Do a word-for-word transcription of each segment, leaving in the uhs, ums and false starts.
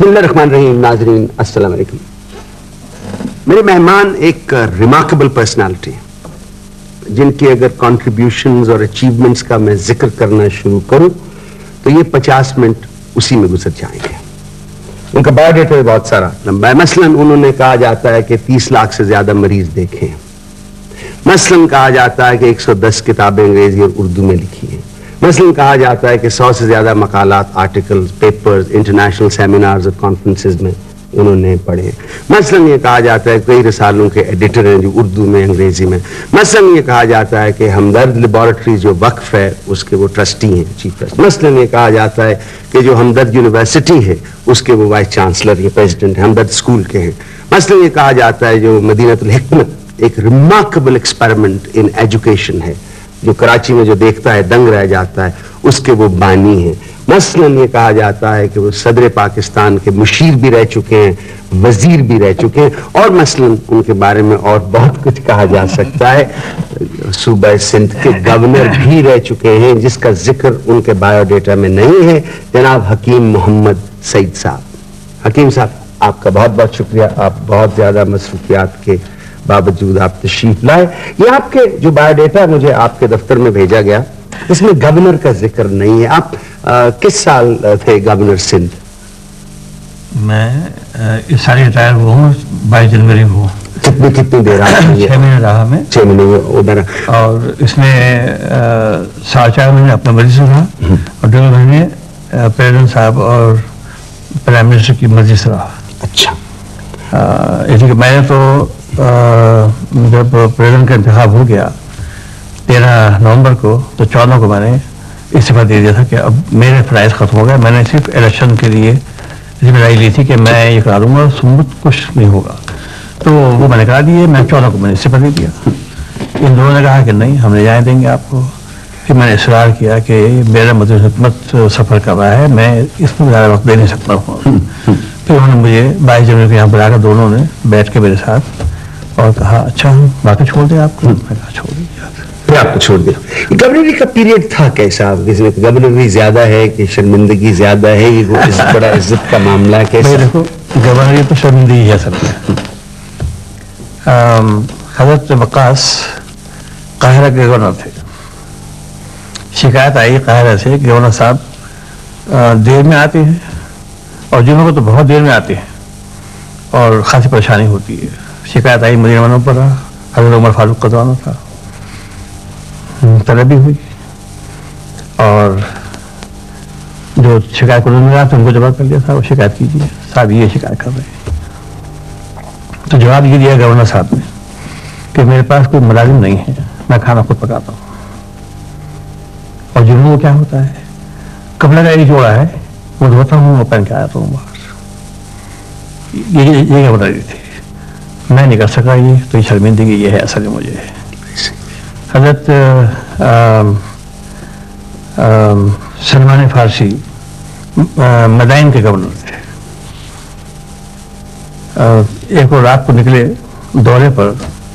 بسم اللہ الرحمن الرحیم. ناظرین السلام علیکم. میرے مہمان ایک ریمارکیبل پرسنالٹی ہیں جن کی اگر کنٹریبیوشنز اور اچیومنٹس کا میں ذکر کرنا شروع کروں تو یہ پچاس منٹ اسی میں گزر جائیں گے. ان کا بایو ڈیٹا بہت سارا لمبا ہے. مثلاً انہوں نے کہا جاتا ہے کہ تیس لاکھ سے زیادہ مریض دیکھے ہیں. مثلاً کہا جاتا ہے کہ ایک سو دس کتابیں انگریزی اور اردو میں لکھی ہیں. مثلاً کہا جاتا ہے کہ سو سے زیادہ مقالات، آرٹیکلز، پیپرز، انٹرنیشنل سیمینارز اور کانفرنسز میں انہوں نے پڑھے ہیں. مثلاً یہ کہا جاتا ہے کہ کئی رسالوں کے ایڈیٹر ہیں جو اردو میں انگریزی میں. مثلاً یہ کہا جاتا ہے کہ ہمدرد لیبارٹریز جو وقف ہے اس کے وہ ٹرسٹی ہیں، چیف ٹرسٹ. مثلاً یہ کہا جاتا ہے کہ جو ہمدرد یونیورسٹی ہے اس کے وہ وائس چانسلر یا پریزیڈنٹ ہیں، ہمدرد اسکول کے ہیں. مثلاً یہ کہا جاتا ہے جو مدینۃ الحکمت ایک ریمارکیبل ایکسپیریمنٹ ان ایجوکیشن ہے، جو کراچی میں جو دیکھتا ہے دنگ رہ جاتا ہے، اس کے وہ بانی ہیں. مثلاً یہ کہا جاتا ہے کہ وہ صدر پاکستان کے مشیر بھی رہ چکے ہیں، وزیر بھی رہ چکے ہیں، اور مثلاً ان کے بارے میں اور بہت کچھ کہا جا سکتا ہے. صوبہ سندھ کے گورنر بھی رہ چکے ہیں جس کا ذکر ان کے بایو ڈیٹا میں نہیں ہے، جناب حکیم محمد سعید صاحب. حکیم صاحب آپ کا بہت بہت شکریہ. آپ بہت زیادہ مصروفیات کے باوجود آپ تشریف لائے. یہ آپ کے جو بایو ڈیٹا مجھے آپ کے دفتر میں بھیجا گیا اس میں گورنر کا ذکر نہیں ہے. آپ کس سال تھے گورنر سندھ؟ میں اس سال ریٹائر ہوا ہوں، بائیس جنوری ہوا. کتنی کتنی دیر آپ چھ مہینے رہا میں. چھ مہینے ادھر. اور اس میں ساڑھے چار مہینے اپنا مرضی سے رہا اور ڈیڑھ مہینے پریزیڈنٹ صاحب اور پرائم منسٹر کی مرضی سے رہا. اچھا. اس لیے میں نے تو جب پریزیڈنٹ کا انتخاب ہو گیا تیرہ نومبر کو تو چودہ کو میں نے استعفیٰ دے دیا تھا کہ اب میرے فرائض ختم ہو گئے. میں نے صرف الیکشن کے لیے ذمہ داری لی تھی کہ میں یہ کرا دوں گا، سمت کچھ نہیں ہوگا. تو وہ میں نے کرا دیے. میں چودہ کو میں نے استعفیٰ دے دیا. ان دونوں نے کہا کہ نہیں ہم لے جائیں دیں گے آپ کو. پھر میں نے اصرار کیا کہ میرا مدیر خدمت سفر کر رہا ہے، میں اس میں زیادہ وقت دے نہیں سکتا ہوں. پھر انہوں نے مجھے بائیس جنوری کو یہاں بلا کر دونوں نے بیٹھ کے میرے ساتھ اور کہا اچھا ہم باقی چھوڑ دیں آپ کو. میں کہا چھوڑ دیں پھر آپ کو چھوڑ دیا. گورنری کا پیریڈ تھا کیسا؟ گورنری زیادہ ہے کہ شرمندگی زیادہ ہے؟ یہ بڑا عزت کا معاملہ ہے کیسا؟ دیکھو گورنری تو شرمندگی ہے سب میں. حضرت وقاص قاہرہ کے گورنر تھے. شکایت آئی قاہرہ سے کہ گورنر صاحب دیر میں آتے ہیں اور جنہوں کو تو بہت دیر میں آتے ہیں اور خاصی پریشانی ہوتی ہے. شکایت آئی مدینہ منورہ پر، حضرت عمر فاروق کا زمانہ تھا. طلبی ہوئی اور جو شکایت کرنے میں رہا تھا ان کو جواب کر لیا تھا وہ شکایت کیجیے صاحب یہ شکایت کر رہے ہیں. تو جواب یہ دیا گورنر صاحب نے کہ میرے پاس کوئی ملازم نہیں ہے، میں کھانا خود پکاتا ہوں. اور جنہوں کو کیا ہوتا ہے کپڑا کا ایک جوڑا ہے وہ دھوتا ہوں وہ پہن کے آتا ہوں باہر. یہ یہ بتا رہی تھی میں نہیں کر سکا یہ تو یہ شرمندگی یہ ہے اصل میں مجھے. حضرت سلمان فارسی مدائن کے گورنر تھے. ایک وہ رات کو نکلے دورے پر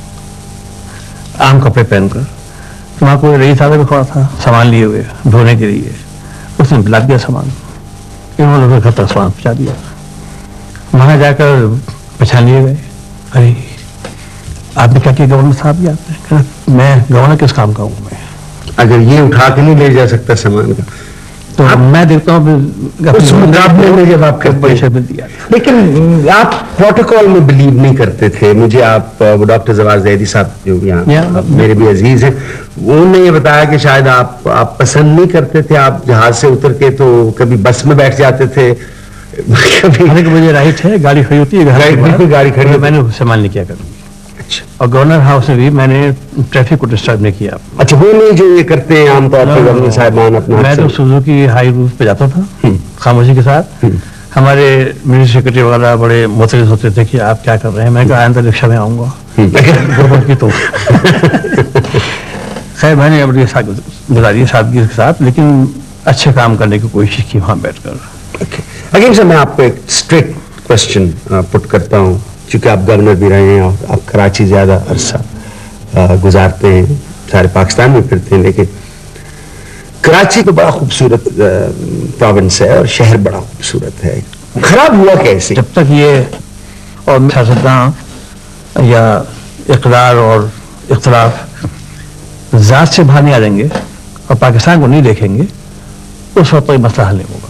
عام کپڑے پہن کر، تو وہاں کوئی رئیس آدمی بھی کھڑا تھا سامان لیے ہوئے دھونے کے لیے. اس نے پلا دیا سامان، انہوں نے گھر تک سامان پہنچا دیا. وہاں جا کر پہچان لیے گئے. ارے آپ نے کیا کیا گورنر صاحب؟ یہ آپ نے میں گورنر کس کام کا ہوں؟ میں اگر یہ اٹھا کے نہیں لے جا سکتا سامان کا تو میں دیکھتا ہوں اس مقابلے میں جب آپ کرتے ہیں. لیکن آپ پروٹوکول میں بلیو نہیں کرتے تھے. مجھے آپ ڈاکٹر زوار زیدی صاحب جو یہاں میرے بھی عزیز ہیں انہوں نے یہ بتایا کہ شاید آپ آپ پسند نہیں کرتے تھے. آپ جہاز سے اتر کے تو کبھی بس میں بیٹھ جاتے تھے، کبھی مجھے رائٹ ہے گاڑی کھڑی ہوتی ہے، گاڑی کھڑی میں نے استعمال نہیں کیا کروں. اور گورنر ہاؤس میں بھی میں نے ٹریفک کو ڈسٹرب نہیں کیا. اچھا وہ نہیں جو یہ کرتے ہیں عام طور پر گورنر صاحبان اپنا؟ میں تو سوزوکی ہائی روف پہ جاتا تھا خاموشی کے ساتھ. ہمارے منسٹری سیکرٹری وغیرہ بڑے متعلق ہوتے تھے کہ آپ کیا کر رہے ہیں. میں کہا آئندہ رکشا میں آؤں گا کی تو خیر میں نے اپنی گزاری سادگی کے ساتھ لیکن اچھے کام کرنے کی کوشش کی وہاں بیٹھ کر. حکیم صاحب میں آپ کو ایک اسٹریٹ کوشچن پٹ کرتا ہوں چونکہ آپ گورنر بھی رہے ہیں اور آپ کراچی زیادہ عرصہ گزارتے ہیں، سارے پاکستان میں پھرتے ہیں، لیکن کراچی تو بڑا خوبصورت پروونس ہے اور شہر بڑا خوبصورت ہے. خراب ہوا کیسے؟ جب تک یہ اور سیاستداں یا اقدار اور اختلاف ذات سے باہر نہیں آ جائیں گے اور پاکستان کو نہیں دیکھیں گے اس وقت کوئی مسئلہ حل نہیں ہوگا.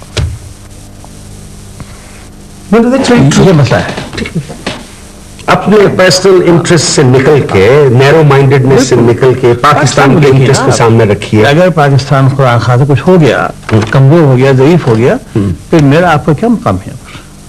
یہ مسئلہ ہے. اپنے پرسنل انٹرسٹ سے نکل کے نیرو مائنڈڈنس سے نکل کے پاکستان کے انٹرسٹ کو سامنے رکھیے. اگر پاکستان قرآن خواہ سے کچھ ہو گیا, کمزور ہو گیا, ضعیف ہو گیا, پھر میرا آپ کا کیا مقام ہے؟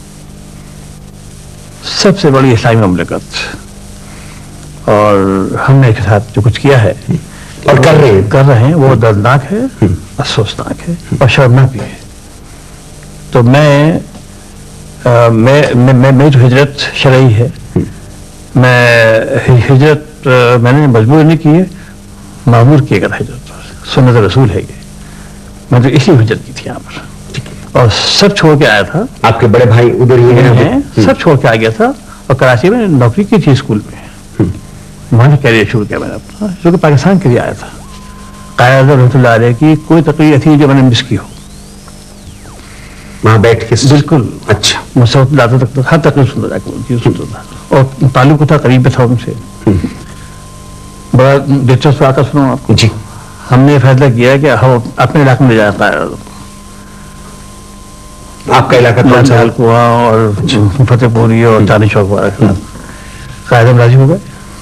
سب سے بڑی اسلامی مملکت, اور ہم نے کے ساتھ جو کچھ کیا ہے اور کر رہے ہیں کر رہے ہیں وہ دردناک ہے, افسوسناک ہے اور شرمناک بھی ہے. تو میں میں میں جو ہجرت شرعی ہے, میں ہجرت میں نے مجبور نہیں کی ہے, معمور کیے گا ہجرت, سنت رسول ہے یہ. میں تو اسی ہجرت کی تھی یہاں پر, اور سب چھوڑ کے آیا تھا. آپ کے بڑے بھائی ادھر ہی ہیں؟ سب چھوڑ کے آ گیا تھا, اور کراچی میں نوکری کی تھی اسکول میں, وہاں سے کیریئر شروع کیا میں نے اپنا, جو کہ پاکستان کے لیے آیا تھا. قائد رحمۃ اللہ علیہ کی کوئی تقریر تھی جو میں نے مس کی ہو, وہاں بیٹھ کے بالکل. اچھا, مسعود لاتا تک ہر تقریر سنتا تھا, اور تعلق تھا قریب تھا ان سے. بڑا دلچسپ واقعہ سنوں آپ کو. جی. ہم نے فیصلہ کیا کہ ہم اپنے علاقے میں لے جانا ہے. آپ کا علاقہ کون سا؟ کنواں اور فتح پوری اور چاندنی چوک وغیرہ. قائد ہم راضی ہو گئے.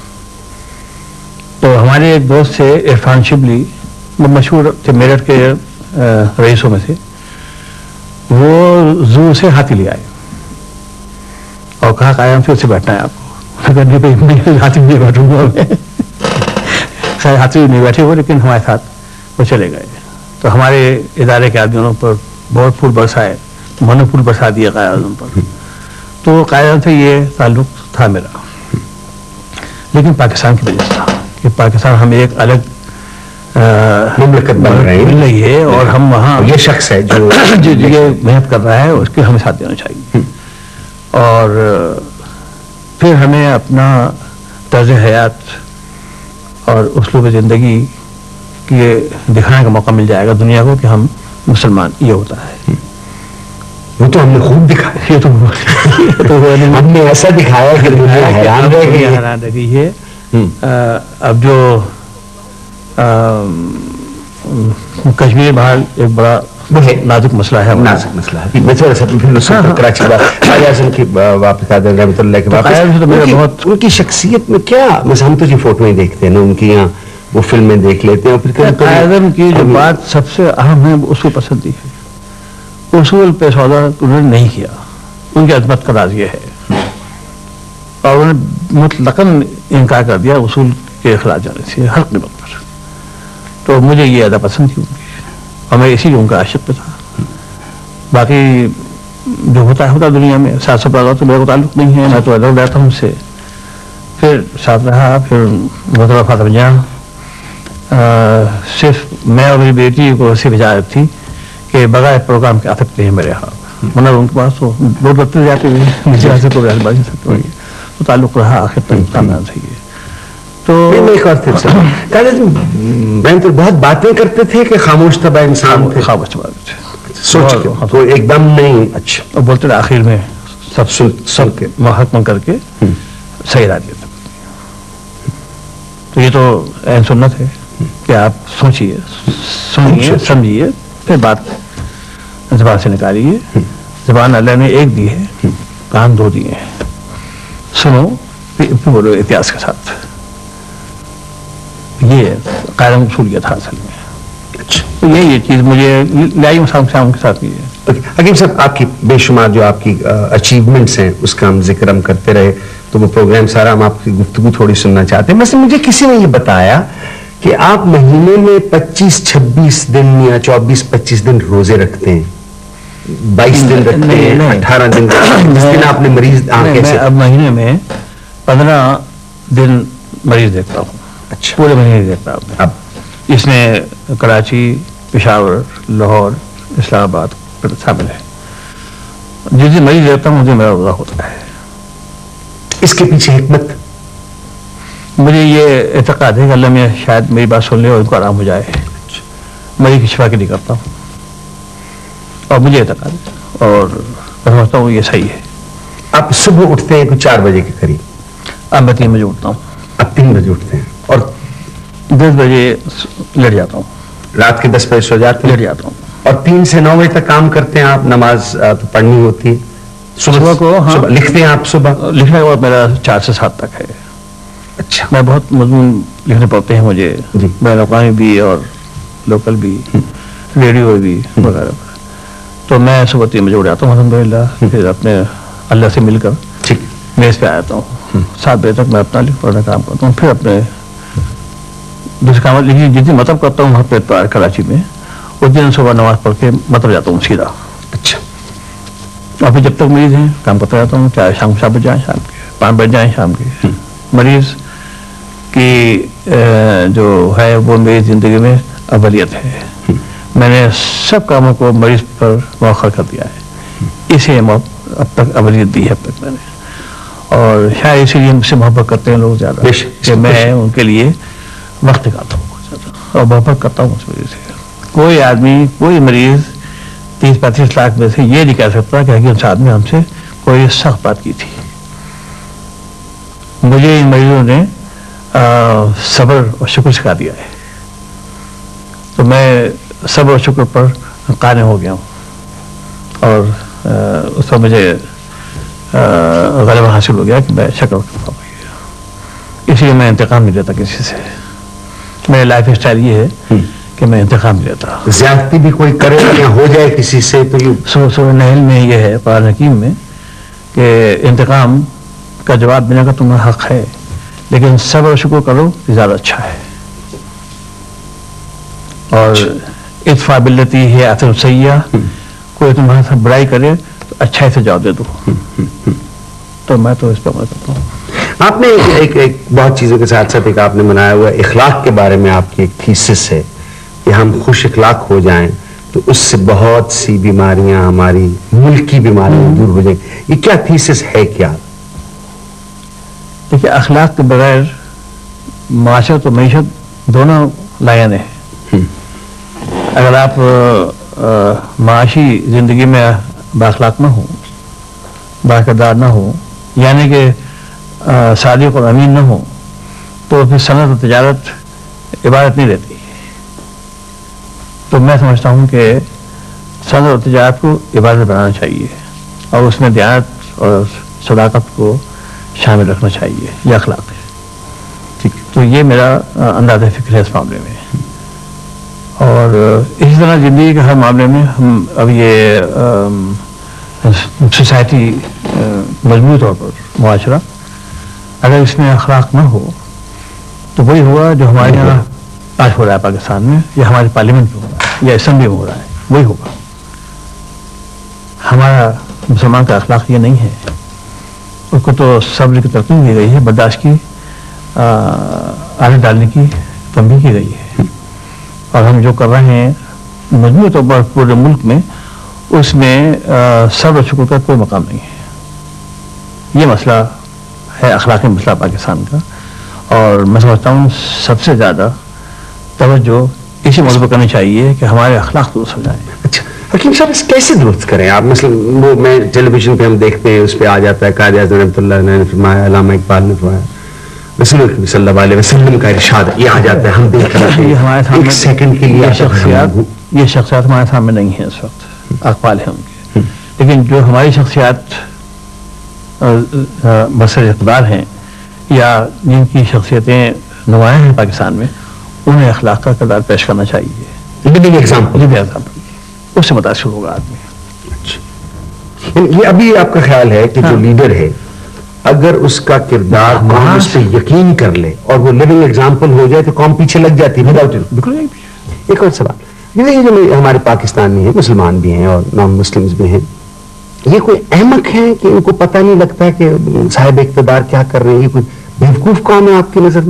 تو ہمارے ایک دوست سے عرفان شبلی, وہ مشہور تھے میرٹھ کے رئیسوں میں سے, وہ زو سے ہاتھی لے آئے اور کہا قائم سے اس سے بیٹھنا ہے آپ کو. ہاتھی نہیں بیٹھوں گا میں. خیر ہاتھی نہیں بیٹھے ہوئے, لیکن ہمارے ساتھ وہ چلے گئے. تو ہمارے ادارے کے آدمیوں پر بہت پھول برسائے, من پھول برسا دیا قائد اعظم پر. تو قائد اعظم سے یہ تعلق تھا میرا, لیکن پاکستان کی وجہ سے تھا کہ پاکستان ہمیں ایک الگ مملکت بن رہی ہے, اور ہم وہاں یہ شخص ہے جو یہ محنت کر رہا ہے, اس کے ہمیں ساتھ دینا چاہیے. اور پھر ہمیں اپنا طرز حیات اور اسلوب زندگی کے دکھانے کا موقع مل جائے گا دنیا کو کہ ہم مسلمان یہ ہوتا ہے. وہ تو ہم نے خوب دکھایا, یہ تو ہم نے ایسا دکھایا کہ دنیا حیران رہ گئی ہے. اب جو کشمیر بحال ایک بڑا نازک مسئلہ ہے, نازک مسئلہ ہے. میں تھوڑا سا پھر کراچی قائد اعظم کی واپس رحمۃ اللہ کے واپس ان کی شخصیت میں کیا, مثلا ہم تو جی فوٹویں دیکھتے ہیں نا ان کی, یہاں وہ فلمیں دیکھ لیتے ہیں. پھر قائد اعظم کی جو بات سب سے اہم ہے وہ اصول پسندی ہے. اصول پہ سودا انہوں نے نہیں کیا, ان کی عظمت کا راز یہ ہے, اور انہوں نے مطلقاً انکار کر دیا اصول کے خلاف جانے سے ہر قیمت پر. تو مجھے یہ زیادہ پسند تھی ان کی, اور میں اسی لیے ان کا عاشق پہ تھا. باقی جو ہوتا ہے ہوتا دنیا میں, ساتھ سب تو میرے کو تعلق نہیں ہے, میں تو ادھر رہتا ہوں ان سے. پھر ساتھ رہا, پھر مطلب فاطمہ جان, صرف میں اور میری بیٹی کو صرف اجازت تھی کہ بغیر پروگرام کے آ سکتے ہیں میرے یہاں, ورنہ ان کے پاس تو دو دفتر جاتے ہوئے نیچے آ سکتے بازی سکتے ہوئے. تو تعلق رہا آخر تک خاندان سے. تو میں تو بہت باتیں کرتے تھے کہ خاموش طبع انسان تھے, خاموش طبع تھے, سوچ کے تو ایک دم نہیں. اچھا, اور بولتے رہے آخر میں سب سب کے محکمہ کر کے صحیح رہ دیا. تو یہ تو اہم سنت ہے کہ آپ سوچیے, سنیے, سمجھیے, پھر بات زبان سے نکالیے. زبان اللہ نے ایک دی ہے, کان دو دیے ہیں. سنو پھر بولو احتیاط کے ساتھ. یہ قائم اصولیت تھا اصل میں. تو یہ یہ چیز مجھے لائی مسام کے ساتھ. یہ حکیم صاحب آپ کی بے شمار جو آپ کی اچیومنٹس ہیں اس کا ہم ذکر ہم کرتے رہے, تو وہ پروگرام سارا ہم آپ کی گفتگو تھوڑی سننا چاہتے ہیں. مثلا مجھے کسی نے یہ بتایا کہ آپ مہینے میں پچیس چھبیس دن یا چوبیس پچیس دن روزے رکھتے ہیں, بائیس دن رکھتے ہیں, اٹھارہ دن جس دن آپ نے مریض اب مہینے میں پندرہ دن مریض دیکھتا ہوں. اچھا, پورے مہینے دیکھتا ہوں. اب اس میں کراچی, پشاور, لاہور, اسلام آباد شامل ہے. جس دن مریض دیکھتا ہوں اس دن میرا روزہ ہوتا ہے. اس کے پیچھے حکمت مجھے یہ اعتقاد ہے کہ اللہ میں شاید میری بات سن لے اور ان کو آرام ہو جائے. مریض کی شفا کے لیے کرتا ہوں, اور مجھے اعتقاد ہے, اور میں سمجھتا ہوں یہ صحیح ہے. آپ صبح اٹھتے ہیں چار بجے کے قریب؟ اب میں تین بجے اٹھتا ہوں. اب تین بجے اٹھتے ہیں اور دس بجے لیٹ جاتا ہوں. رات کے دس بجے سو جاتے ہیں؟ لیٹ جاتا ہوں. اور تین سے نو بجے تک کام کرتے ہیں آپ؟ نماز تو پڑھنی ہوتی ہے صبح کو. ہاں لکھتے ہیں آپ صبح؟ لکھنے کا وقت میرا چار سے سات تک ہے. اچھا. میں بہت مضمون لکھنے پڑتے ہیں مجھے, بین الاقوامی بھی اور لوکل بھی, ریڈیو بھی وغیرہ. تو میں صبح تین بجے اٹھ جاتا ہوں الحمد للہ. پھر اپنے اللہ سے مل کر میز پہ آ جاتا ہوں. سات بجے تک میں اپنا پڑھنا کام کرتا ہوں. پھر اپنے دوسرے کام لیکن جتنی مطلب کرتا ہوں وہاں پہ کراچی میں, اس دن صبح نماز پڑھ کے مطلب جاتا ہوں سیدھا. اچھا. اور پھر جب تک مریض ہیں کام کرتا رہتا ہوں, چاہے شام سات بج جائیں, شام کے پانچ بج جائیں شام کے. مریض کی جو ہے وہ میری زندگی میں اولیت ہے. میں نے سب کاموں کو مریض پر مؤخر کر دیا ہے. اسے اب تک اولیت دی ہے اب تک میں نے. اور شاید اسی لیے مجھ سے محبت کرتے ہیں لوگ زیادہ کہ میں ان کے لیے وقت نکالتا ہوں اور محبت کرتا ہوں اس وجہ سے. کوئی آدمی کوئی مریض تیس پینتیس لاکھ میں سے یہ نہیں کہہ سکتا کہ حکیم صاحب نے ہم سے کوئی سخت بات کی تھی. مجھے ان مریضوں نے صبر اور شکر سکھا دیا ہے. تو میں صبر اور شکر پر قائم ہو گیا ہوں اور اس پر مجھے غلبہ حاصل ہو گیا کہ میں شکر کرتا ہوں. اس لیے میں انتقام نہیں لیتا کسی سے. میرے لائف اسٹائل یہ ہے کہ میں انتقام نہیں لیتا. زیادتی بھی کوئی کرے یا ہو جائے کسی سے تو سورہ سورہ نحل میں یہ ہے قرآن حکیم میں کہ انتقام کا جواب دینے کا تمہارا حق ہے, لیکن صبر و شکر کرو یہ زیادہ اچھا ہے. اور ادفع باللتی ہی احسن السیئۃ, کوئی تمہارے ساتھ برائی کرے تو اچھائی سے جواب دے دو. تو میں تو اس پر عمل کرتا ہوں. آپ نے ایک ایک بہت چیزوں کے ساتھ ساتھ ایک آپ نے بنایا ہوا اخلاق کے بارے میں آپ کی ایک تھیسس ہے کہ ہم خوش اخلاق ہو جائیں تو اس سے بہت سی بیماریاں, ہماری ملک کی بیماریاں دور ہو جائیں. یہ کیا تھیسس ہے کیا؟ دیکھیے, اخلاق کے بغیر معاشرت و معیشت دونوں لائن ہیں. اگر آپ معاشی زندگی میں بااخلاق نہ ہوں, باکردار نہ ہوں, یعنی کہ صادق اور امین نہ ہوں, تو پھر صنعت و تجارت عبادت نہیں رہتی. تو میں سمجھتا ہوں کہ صنعت و تجارت کو عبادت بنانا چاہیے اور اس میں دیانت اور صداقت کو شامل رکھنا چاہیے. یہ اخلاق ہے. ٹھیک, تو یہ میرا انداز فکر ہے اس معاملے میں. اور اسی طرح زندگی کے ہر معاملے میں ہم اب یہ سوسائٹی مجموعی طور پر معاشرہ اگر اس میں اخلاق نہ ہو تو وہی ہوا جو ہمارے یہاں آج ہو رہا ہے پاکستان میں, یا ہمارے پارلیمنٹ میں ہو رہا ہے, یا اسمبلی میں ہو رہا ہے, وہی ہوگا. ہمارا مسلمان کا اخلاق یہ نہیں ہے. اس کو تو صبر کی ترقی کی گئی ہے, برداشت کی عادت ڈالنے کی تنبیہ کی گئی ہے. اور ہم جو کر رہے ہیں مجموعی طور پر پورے ملک میں, اس میں صبر و شکر کا کوئی مقام نہیں ہے. یہ مسئلہ ہے اخلاقی مسئلہ پاکستان کا, اور میں سمجھتا ہوں سب سے زیادہ توجہ اسی موضوع پر کرنی چاہیے کہ ہمارے اخلاق درست ہو جائیں. اچھا حکیم صاحب, اس کیسے درست کریں آپ؟ مثلا وہ میں ٹیلی ویژن پہ ہم دیکھتے ہیں, اس پہ آ جاتا ہے قائد اعظم رحمۃ اللہ نے فرمایا, علامہ اقبال نے فرمایا, رسول اللہ صلی اللہ علیہ وسلم کا ارشاد, یہ آ جاتا ہے, ہم دیکھ رہے ہیں. یہ ہمارے سامنے ایک سیکنڈ کے لیے شخصیات یہ شخصیات ہمارے سامنے نہیں ہیں اس وقت, اقوال ہیں ان کے, لیکن جو ہماری شخصیات بصر اقتدار ہیں یا جن کی شخصیتیں نمایاں ہیں پاکستان میں, انہیں اخلاق کا کردار پیش کرنا چاہیے. اس سے متاثر ہوگا آدمی. یہ ابھی آپ کا خیال ہے کہ جو لیڈر ہے اگر اس کا کردار قوم اس پہ یقین کر لے اور وہ لیونگ ایگزامپل ہو جائے تو قوم پیچھے لگ جاتی ہے. بالکل. ایک اور سوال, یہ جو ہمارے پاکستانی ہیں, مسلمان بھی ہیں اور نان مسلمز بھی ہیں, یہ کوئی احمق ہیں کہ ان کو پتہ نہیں لگتا کہ صاحب اقتدار کیا کر رہے ہیں؟ یہ کوئی بیوقوف قوم ہے آپ کی نظر میں؟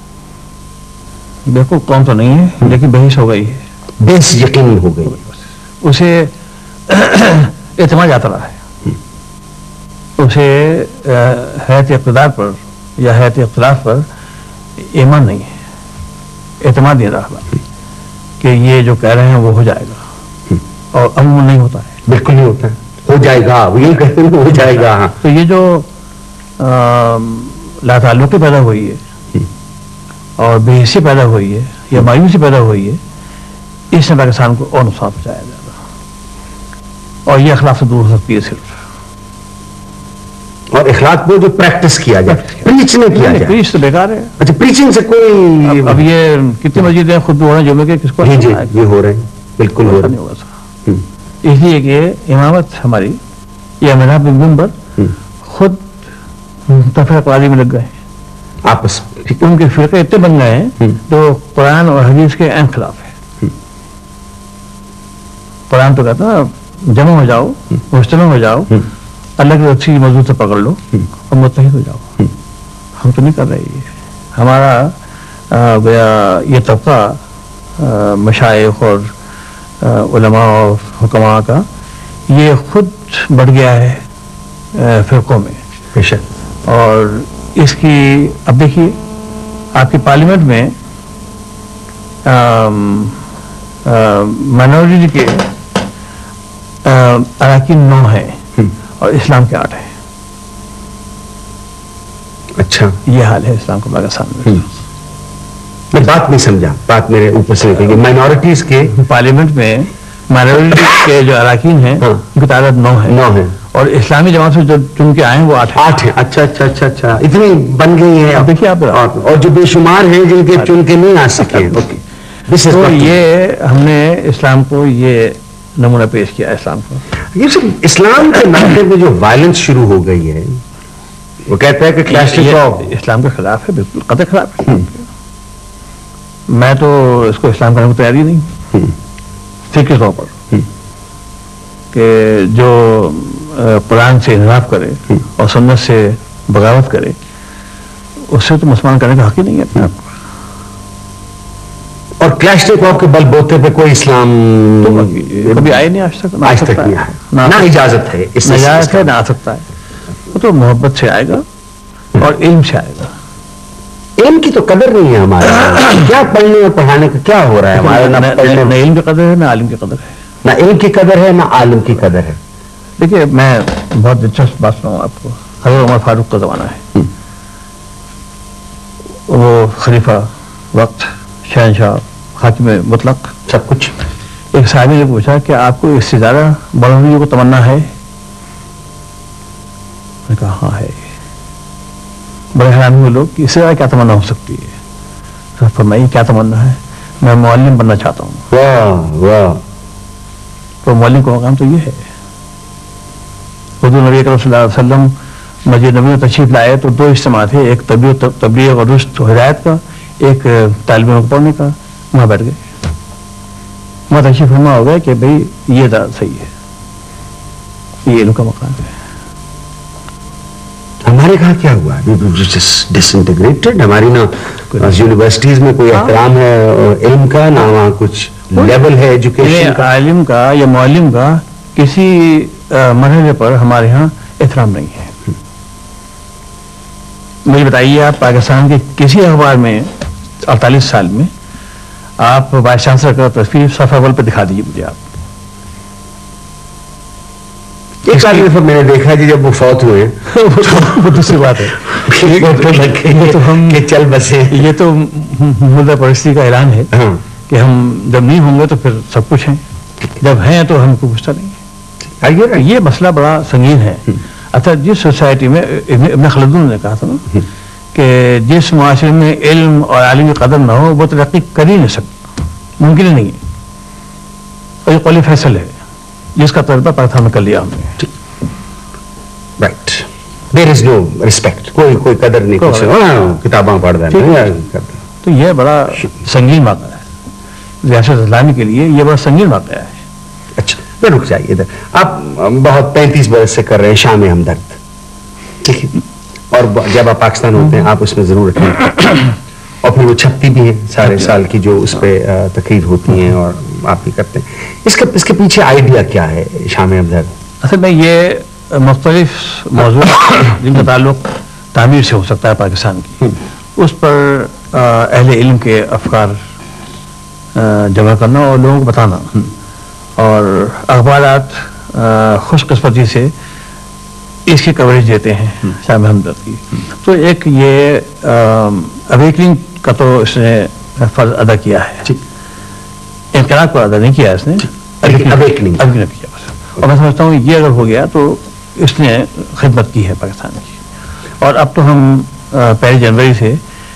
بیوقوف قوم تو نہیں ہے, لیکن بحث ہو گئی ہے, بس یقین ہو گئی, اسے اعتماد آتا رہا ہے, اسے حیات اقتدار پر یا حیات اختلاف پر ایمان نہیں ہے, اعتماد نہیں رہا کہ یہ جو کہہ رہے ہیں وہ ہو جائے گا, اور عموماً نہیں ہوتا ہے. بالکل نہیں ہوتا ہے. ہو جائے گا، وہ یہی کہتے ہیں ہو جائے گا. تو یہ جو لا تعلقی پیدا ہوئی ہے اور بے حسی پیدا ہوئی ہے یا مایوسی پیدا ہوئی ہے، اس نے پاکستان کو اور نقصان پہنچایا جائے گا، اور یہ اخلاق سے دور ہو سکتی ہے صرف. اور اخلاق کو جو پریکٹس کیا جائے، پریچ نہیں کیا جائے. پریچ تو بیکار ہے. اچھا پریچنگ سے کوئی اب یہ کتنی مسجدیں خود ہو رہے ہیں جمعے کے، کس کو جی جی یہ ہو رہے ہیں، بالکل ہو رہے نہیں ہوگا. اس لیے کہ امامت ہماری یہ امام بن منبر خود تفرقہ میں لگ گئے ہیں آپس، ان کے فرقے اتنے بن گئے ہیں جو قرآن اور حدیث کے عین خلاف ہے. قرآن تو کہتا ہے جمع ہو جاؤ، مجتمع ہو جاؤ، اللہ کی اچھی موضوع سے پکڑ لو اور متحد ہو جاؤ. ہم تو نہیں کر رہے. یہ ہمارا گویا یہ طبقہ مشائخ اور علماء اور حکماء کا یہ خود بڑھ گیا ہے فرقوں میں. بے شک. اور اس کی اب دیکھیے آپ کی پارلیمنٹ میں مائنورٹی کے اراکین نو ہیں اور اسلام کے آٹھ ہیں. اچھا یہ حال ہے اسلام کا پاکستان میں. میں بات نہیں سمجھا، بات میرے اوپر سے نکل گئی. مائنورٹیز کے پارلیمنٹ میں مائنورٹی کے جو اراکین ہیں ان کی تعداد نو ہے نو ہے اور اسلامی جماعت سے جو چن کے آئے ہیں وہ آٹھ آٹھ ہیں. اچھا اچھا اچھا اچھا اتنی بن گئی ہیں. دیکھیے آپ، اور جو بے شمار ہیں جن کے چن کے نہیں آ سکے. تو یہ ہم نے اسلام کو یہ نمونہ پیش کیا اسلام کو. یہ سب اسلام کے ناطے میں جو وائلنس شروع ہو گئی ہے، وہ کہتا ہے کہ کلاسٹک اسلام کے خلاف ہے، بالکل قطعی خلاف ہے. میں تو اس کو اسلام کرنے کو تیاری نہیں ٹھیک کے طور پر کہ جو قرآن سے انحراف کرے اور سنت سے بغاوت کرے اس سے تو مسلمان کرنے کا حق ہی نہیں ہے اپنے آپ کو. اور کلاسٹک کے بل بوتے پہ کوئی اسلام کبھی آئے نہیں آج تک، آج تک نہیں آیا. نہ اجازت ہے، نہ اجازت ہے، نہ آ سکتا ہے. وہ تو محبت سے آئے گا اور علم سے آئے گا. علم کی تو قدر نہیں ہے ہمارے. کیا پڑھنے اور پڑھانے کا کیا ہو رہا ہے ہمارے؟ نہ علم کی قدر ہے، نہ عالم کی قدر ہے. نہ علم کی قدر ہے، نہ عالم کی قدر ہے. دیکھیے میں بہت دلچسپ بات سناؤں آپ کو. حضرت عمر فاروق کا زمانہ ہے، وہ خلیفہ وقت، شہنشاہ، حاکم مطلق، سب کچھ. ایک صاحب نے پوچھا کہ آپ کو اس سے زیادہ بڑھوی کو تمنا ہے؟ میں نے کہا ہاں ہے. بڑے حیران ہوئے لوگ کہ اس سے زیادہ کیا تمنا ہو سکتی ہے. فرمائی کیا تمنا ہے؟ میں معلم بننا چاہتا ہوں. واہ واہ. تو معلم کا مقام تو یہ ہے. حضور نبی اکرم صلی اللہ علیہ وسلم مسجد نبوی میں تشریف لائے تو دو اجتماع تھے، ایک تبلیغ اور رشد و ہدایت کا، ایک طالب علم کو پڑھنے کا. وہاں بیٹھ گئے، وہاں تشریف فرما ہو گیا کہ بھئی یہ صحیح ہے، یہ علم کا مقام ہے. ہمارے کہاں کیا ہوا؟ Disintegrated. ہماری نہ یونیورسٹیز میں کوئی احترام ہے علم کا، نہ وہاں کچھ لیول ہے ایجوکیشن کا. عالم کا یا معلم کا کسی مرحلے پر ہمارے ہاں احترام نہیں ہے. مجھے بتائیے آپ پاکستان کے کسی اخبار میں اڑتالیس سال میں آپ وائس چانسلر کا تصویر صفحہ اول پہ دکھا دیجیے مجھے. آپ ایک سال دفعہ میں نے دیکھا جی جب وہ فوت ہوئے وہ دوسری بات ہے. یہ تو ہم چل بسے، یہ تو مردہ پرستی کا اعلان ہے کہ ہم جب نہیں ہوں گے تو پھر سب کچھ ہیں، جب ہیں تو ہم کو پوچھتا نہیں. یہ مسئلہ بڑا سنگین ہے. اچھا جس سوسائٹی میں ابن خلدون نے کہا تھا نا کہ جس معاشرے میں علم اور عالم کی قدر نہ ہو وہ ترقی کر ہی نہیں سکتا، ممکن ہی نہیں ہے. اور یہ قول فیصل ہے جس کا تجربہ پاکستان میں کر لیا ہم نے. Right. There is no respect. کوئی کوئی قدر نہیں، کچھ کتاباں پڑھ رہے. تو یہ بڑا سنگین واقعہ ہے ریاست اسلامی کے لیے، یہ بڑا سنگین واقعہ ہے. اچھا میں رک جائیے ادھر. آپ بہت پینتیس برس سے کر رہے ہیں شام ہمدرد، ٹھیک ہے، اور جب آپ پاکستان ہوتے ہیں آپ اس میں ضرور رکھیں، اور پھر وہ چھپتی بھی ہیں سارے سال کی جو اس پہ تقریر ہوتی ہیں اور آپ بھی کرتے ہیں. اس کے اس کے پیچھے آئیڈیا کیا ہے شام ہمدرد؟ اصل میں یہ مختلف موضوع جن کا تعلق تعمیر سے ہو سکتا ہے پاکستان کی، اس پر اہل علم کے افکار جمع کرنا اور لوگوں کو بتانا، اور اخبارات خوش قسمتی سے اس کی کوریج دیتے ہیں شاہ ہمدرد کی. تو ایک یہ اویکننگ کا تو اس نے فرض ادا کیا ہے, انقلاب کو ادا نہیں کیا اس نے, اویکننگ کیا. اور میں سمجھتا ہوں یہ اگر ہو گیا تو اس نے خدمت کی ہے پاکستان کی. اور اب تو ہم پہلی جنوری سے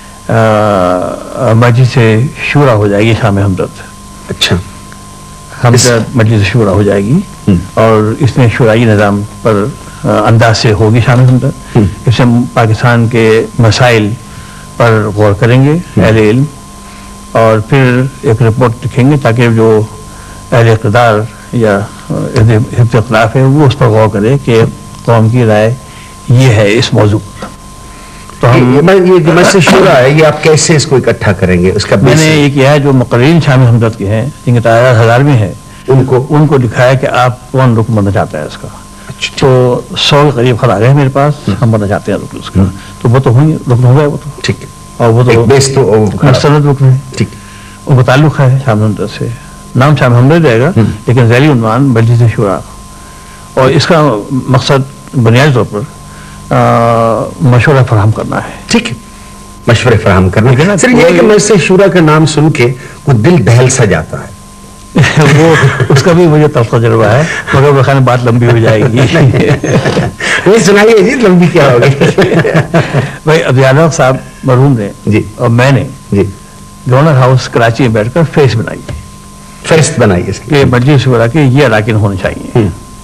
مجلس شورا ہو جائے گی شام ہمدرد. اچھا, ہمدرد مجلس شورا ہو جائے گی اور اس میں شورائی نظام پر انداز سے ہوگی شام ہمدرد. اس سے پاکستان کے مسائل پر غور کریں گے اہل علم, اور پھر ایک رپورٹ لکھیں گے تاکہ جو اہل اقتدار یا حفظ اختلاف ہے وہ اس پر غور کرے کہ قوم کی رائے یہ ہے اس موضوع پر. تو ہم یہ جو مجلس شورا ہے یہ آپ کیسے اس کو اکٹھا کریں گے؟ اس کا میں نے یہ کیا ہے جو مقررین شام ہمدرد کے ہیں جن کے تعداد ہزار میں ہے ان کو ان کو دکھایا ہے کہ آپ کون رکن بننا چاہتا ہے اس کا. تو سو کے قریب خط آ گئے میرے پاس, ہم بننا چاہتے ہیں رکن اس کا. تو وہ تو ہوں رکن ہو گئے وہ تو ٹھیک ہے, اور وہ تو مستند رکن ہے, ٹھیک, ان کو تعلق ہے شام ہمدرد سے. نام شام ہمدرد رہے گا لیکن ذیلی عنوان مجلس شورا, اور اس کا مقصد بنیادی طور پر مشورہ فراہم کرنا ہے. ٹھیک ہے, مشورے فراہم کرنا ہے. صرف یہ ہے کہ مجلس شورا کا نام سن کے وہ دل دہل سا جاتا ہے. وہ اس کا بھی مجھے تلخ تجربہ ہے, مگر وہ خانے بات لمبی ہو جائے گی. وہ سنائیے جی لمبی کیا ہوگی. بھائی ابیالوق صاحب مرحوم نے جی اور میں نے جی گورنر ہاؤس کراچی میں بیٹھ کر فیس بنائی, فہرست بنائی اس کی مجلس شورا کے یہ اراکین ہونے چاہیے.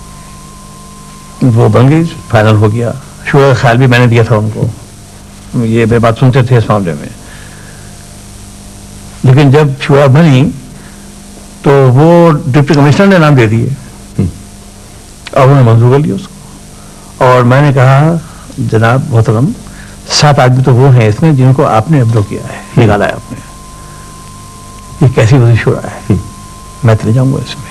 وہ بن گئی, فائنل ہو گیا. شورا کا خیال بھی میں نے دیا تھا ان کو, یہ بے بات سنتے تھے اس معاملے میں. لیکن جب شورا بنی تو وہ ڈپٹی کمشنر نے نام دے دیے اور انہوں نے منظور کر لیا اس کو. اور میں نے کہا جناب محترم سات آدمی تو وہ ہیں اس میں جن کو آپ نے ابلو کیا ہے, نکالا ہے آپ نے, یہ کیسی وزیر شورا ہے, میں چلے جاؤں گا اس میں.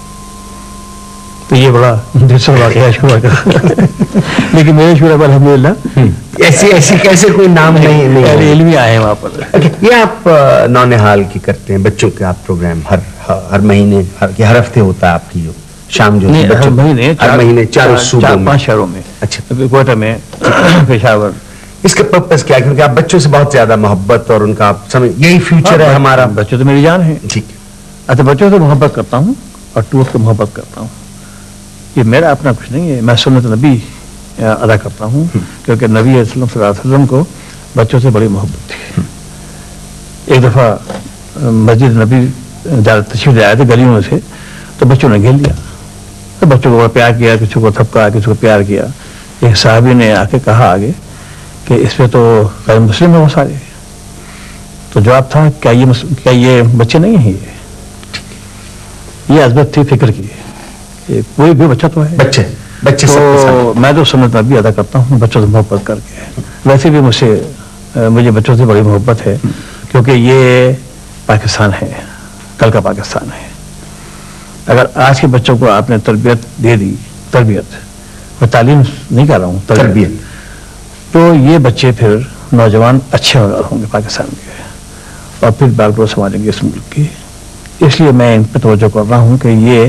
تو یہ بڑا دلچسپ واقعہ ہے شورا کا. لیکن میرے شورا پر الحمدللہ ایسی ایسی کیسے کوئی نام نہیں علمی آئے ہیں وہاں پر. یہ آپ نونحال کی کرتے ہیں بچوں کے آپ پروگرام ہر ہر مہینے ہر ہفتے ہوتا ہے آپ کی جو شام جو ہر مہینے ہر مہینے چار چار پانچ شہروں میں, اچھا کوئٹہ میں, پشاور. اس کا پرپز کیا ہے؟ کیونکہ آپ بچوں سے بہت زیادہ محبت اور ان کا آپ سمجھ یہی فیوچر ہے ہمارا. بچوں تو میری جان ہے. ٹھیک ہے, اچھا بچوں سے محبت کرتا ہوں اور ٹور سے محبت کرتا ہوں. یہ میرا اپنا کچھ نہیں ہے, میں سنت نبی ادا کرتا ہوں کیونکہ نبی علیہ السلام صلی اللہ علیہ وسلم کو بچوں سے بڑی محبت تھی. ایک دفعہ مسجد نبی تشریف لے آئے تھے گلیوں میں سے, تو بچوں نے گھیر لیا, تو بچوں کو بڑا پیار کیا, کسی کو تھپکا, کسی کو پیار کیا. ایک صحابی نے آ کے کہا آگے کہ اس پہ تو غیر مسلم ہے وہ سارے. تو جواب تھا کیا یہ کیا یہ بچے نہیں ہیں, یہ یہ عزمت تھی فکر کی, کوئی بھی بچہ تو ہے بچے بچے تو میں تو سنت نبی ادا کرتا ہوں بچوں سے محبت کر کے. ویسے بھی مجھ سے مجھے بچوں سے بڑی محبت ہے کیونکہ یہ پاکستان ہے, کل کا پاکستان ہے. اگر آج کے بچوں کو آپ نے تربیت دے دی, تربیت میں تعلیم نہیں کر رہا ہوں, تربیت, تو یہ بچے پھر نوجوان اچھے ہوں گے پاکستان کے اور پھر باغ ڈور سنبھالیں گے اس ملک کی. اس لیے میں ان پہ توجہ کر رہا ہوں کہ یہ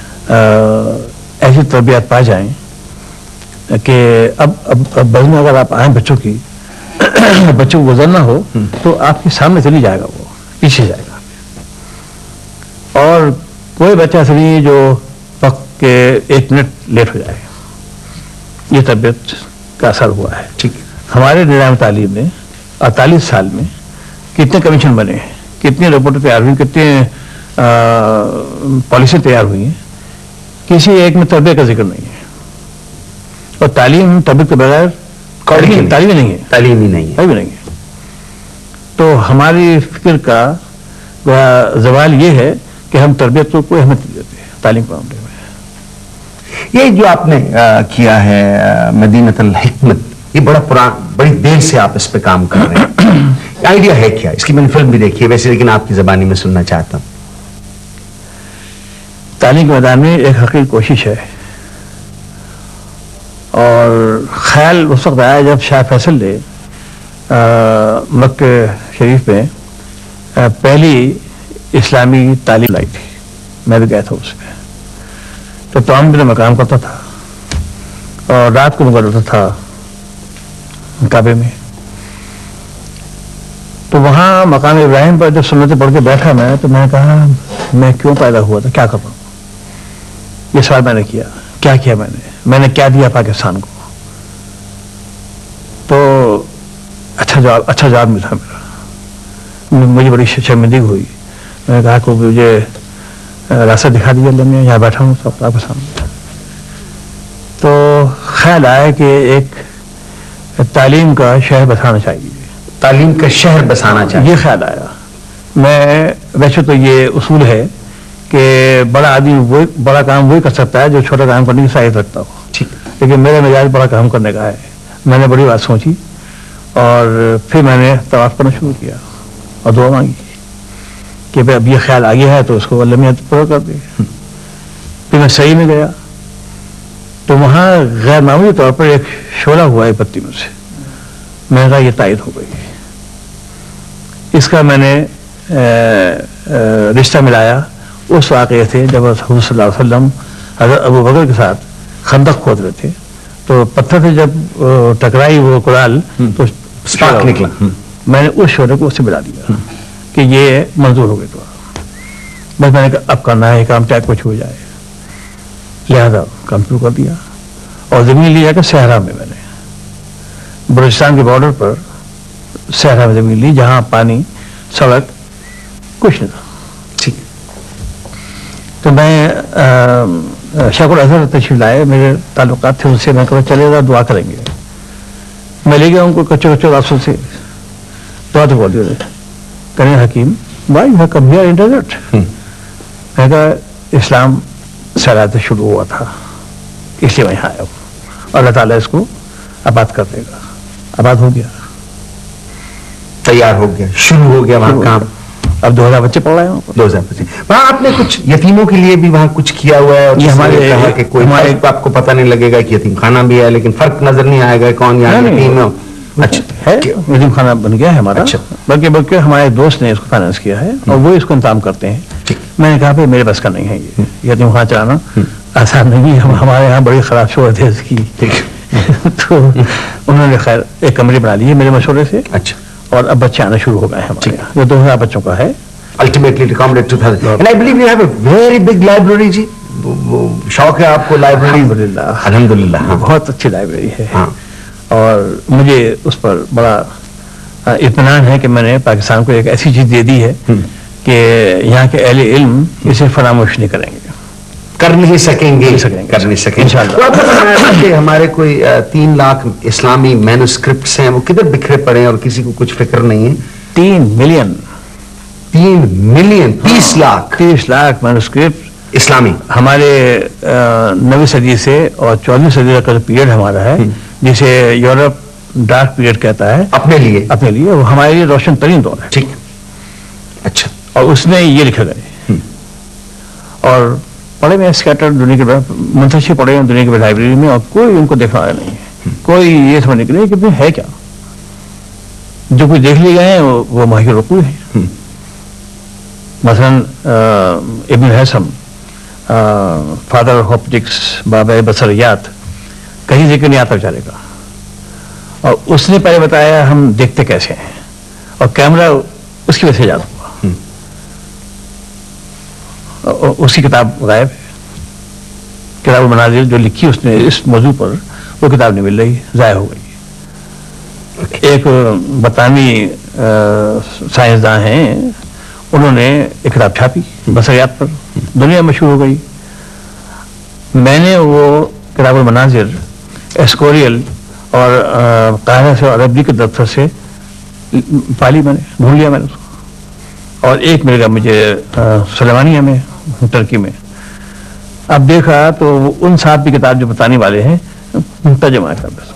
ایسی تربیت پا جائیں کہ اب اب اب بعد میں اگر آپ آئیں بچوں کی بچوں کو گزرنا ہو تو آپ کے سامنے چلی جائے گا, وہ پیچھے جائے گا. اور کوئی بچہ ایسا نہیں جو وقت کے ایک منٹ لیٹ ہو جائے. یہ تربیت کا اثر ہوا ہے. ٹھیک ہے, ہمارے نظام تعلیم میں اڑتالیس سال میں کتنے کمیشن بنے ہیں, کتنی رپورٹ تیار ہوئی, کتنے پالیسی تیار ہوئی ہیں, کسی ایک میں تربیت کا ذکر نہیں ہے. اور تعلیم تربیت کے بغیر تعلیم ہی نہیں ہے, تعلیم ہی نہیں ہے, تعلیم نہیں ہے. تو ہماری فکر کا زوال یہ ہے کہ ہم تربیت کو کوئی اہمیت نہیں دیتے تعلیم کے معاملے میں. یہ جو آپ نے کیا ہے مدینۃ الحکمت, یہ بڑا پران بڑی دیر سے آپ اس پہ کام کر رہے ہیں. آئیڈیا ہے کیا اس کی؟ میں نے فلم بھی دیکھی ہے ویسے, لیکن آپ کی زبانی میں سننا چاہتا ہوں. تعلیم کے میدان میں ایک حقیقی کوشش ہے, اور خیال اس وقت آیا جب شاہ فیصل نے مکہ شریف میں پہلی اسلامی تعلیم لائی تھی. میں بھی گیا تھا اس میں. تو تمام دنوں میں کام کرتا تھا اور رات کو گزرتا تھا کعبے میں. تو وہاں مقام ابراہیم پر جب سنتیں پڑھ کے بیٹھا میں تو میں نے کہا میں کیوں پیدا ہوا تھا, کیا کروں. یہ سوال میں نے کیا, کیا کیا میں نے میں نے کیا دیا پاکستان کو. تو اچھا جواب اچھا جواب ملا میرا, مجھے بڑی شرمندگی ہوئی. میں نے کہا کہ مجھے راستہ دکھا دیا اللہ نے, یہاں بیٹھا ہوں سب آپ کے سامنے. تو خیال آیا کہ ایک تعلیم کا شہر بسانا چاہیے, تعلیم کا شہر بسانا چاہیے, یہ خیال آیا. میں ویسے تو یہ اصول ہے کہ بڑا آدمی وہی بڑا کام وہی کر سکتا ہے جو چھوٹا کام کرنے کی صلاحیت رکھتا ہو, لیکن میرا مزاج بڑا کام کرنے کا ہے. میں نے بڑی بات سوچی اور پھر میں نے طواف کرنا شروع کیا اور دعا مانگی کہ بھائی اب یہ خیال آ گیا ہے تو اس کو اللہ میاں پورا کر دے. پھر میں صحیح میں گیا تو وہاں غیر معمولی طور پر ایک شعلہ ہوا ہے پتی میں سے. میں نے کہا یہ تائید ہو گئی. اس کا میں نے رشتہ ملایا اس واقعے سے جب حضور صلی اللہ علیہ وسلم حضرت ابو بکر کے ساتھ خندق کھود رہے تھے تو پتھر سے جب ٹکرائی وہ قرآن تو سپارک نکلا. میں نے اس شعلے کو اس سے ملا دیا کہ یہ منظور ہو گئی. تو بس میں نے کہا اب کرنا ہے کام چاہے کچھ ہو جائے, لہذا کام شروع کر دیا. اور زمین لی جا کر صحرا میں میں نے بلوچستان کے بارڈر پر صحرا میں زمین لی جہاں پانی سڑک کچھ نہیں تھا. ٹھیک. تو میں شیخ الازہر تشریف لائے, میرے تعلقات تھے ان سے. میں کہا چلے گا دعا کریں گے. میں لے گیا ان کو کچے کچے راسوں سے دعا تو بول دیے کہیں حکیم why you come here in desert. میں کہا اسلام سیلاب سے شروع ہوا تھا اس لیے میں یہاں آیا ہوں, اور اللہ تعالیٰ اس کو آباد کر دے گا. آباد ہو گیا, تیار ہو گیا, شروع ہو گیا وہاں کام. اب دو ہزار بچے پڑھ رہے ہیں دو ہزار بچے. وہاں آپ نے کچھ یتیموں کے لیے بھی وہاں کچھ کیا ہوا ہے, اور یہ ہمارے کہا کہ کوئی ہمارے آپ کو پتہ نہیں لگے گا کہ یتیم خانہ بھی ہے, لیکن فرق نظر نہیں آئے گا کون یہاں یتیم ہے. اچھا ہے, یتیم خانہ بن گیا ہے ہمارا. بلکہ بلکہ ہمارے دوست نے اس کو فائنانس کیا ہے اور وہ اس کو انتظام کرتے ہیں. میں نے کہا بھائی میرے بس کا نہیں ہے یہ یتیم خانہ چلانا, آسان نہیں ہے. ہمارے یہاں بڑی خراب شہرت ہے اس کی. تو انہوں نے خیر ایک کمرے بنا لیے میرے مشورے سے. اچھا. اور اب بچے آنا شروع ہو گئے ہیں ہمارے یہاں, جو دو ہزار بچوں کا ہے. Ultimately to accommodate two thousand. And I believe you have a very big library, جی. شوق ہے آپ کو لائبریری؟ الحمدللہ الحمدللہ بہت اچھی لائبریری ہے. اور مجھے اس پر بڑا اطمینان ہے کہ میں نے پاکستان کو ایک ایسی چیز دے دی ہے کہ یہاں کے اہل علم اسے فراموش نہیں کریں گے, کر نہیں سکیں گے, کر نہیں سکیں گے. ہمارے کوئی تین لاکھ اسلامی مینوسکرپٹس ہیں, وہ کدھر بکھرے پڑے ہیں اور کسی کو کچھ فکر نہیں ہے. تین ملین تین ملین تیس لاکھ تیس لاکھ مینوسکرپٹ اسلامی ہمارے نویں صدی سے اور چودہویں صدی کا جو پیریڈ ہمارا ہے جسے یورپ ڈارک پیریڈ کہتا ہے اپنے لیے اپنے لیے وہ ہمارے لیے روشن ترین دور ہے. ٹھیک. اچھا. اور اس میں یہ لکھے گئے اور پڑھے میں اسکیٹر دنیا کے منتشر پڑھے ہیں دنیا کی لائبریری میں, اور کوئی ان کو دیکھا نہیں ہے. کوئی یہ سمجھنے کے لیے کہ ہے کیا, جو کوئی دیکھ لیے گئے ہیں وہ ماہر رقوع ہیں. مثلاً ابن حسم فادر آف آپٹکس بابا بصریات کہیں ذکر نہیں آتا بیچارے کا, اور اس نے پہلے بتایا ہم دیکھتے کیسے ہیں, اور کیمرہ اس کی وجہ سے ایجاد ہوا. اس کی کتاب غائب ہے, کتاب المناظر جو لکھی اس نے اس موضوع پر, وہ کتاب نہیں مل رہی, ضائع ہو گئی. ایک برطانوی سائنسداں ہیں, انہوں نے ایک کتاب چھاپی بصریات پر, دنیا مشہور ہو گئی. میں نے وہ کتاب المناظر ایسکوریل اور قاہرہ سے اور عربی کے دفتر سے پالی, میں نے ڈھونڈ لیا میں نے اس کو. اور ایک مل گیا مجھے سلیمانیہ میں ترکی میں. اب دیکھا تو ان صاحب کی کتاب جو بتانے والے ہیں ترجمہ کر دیا.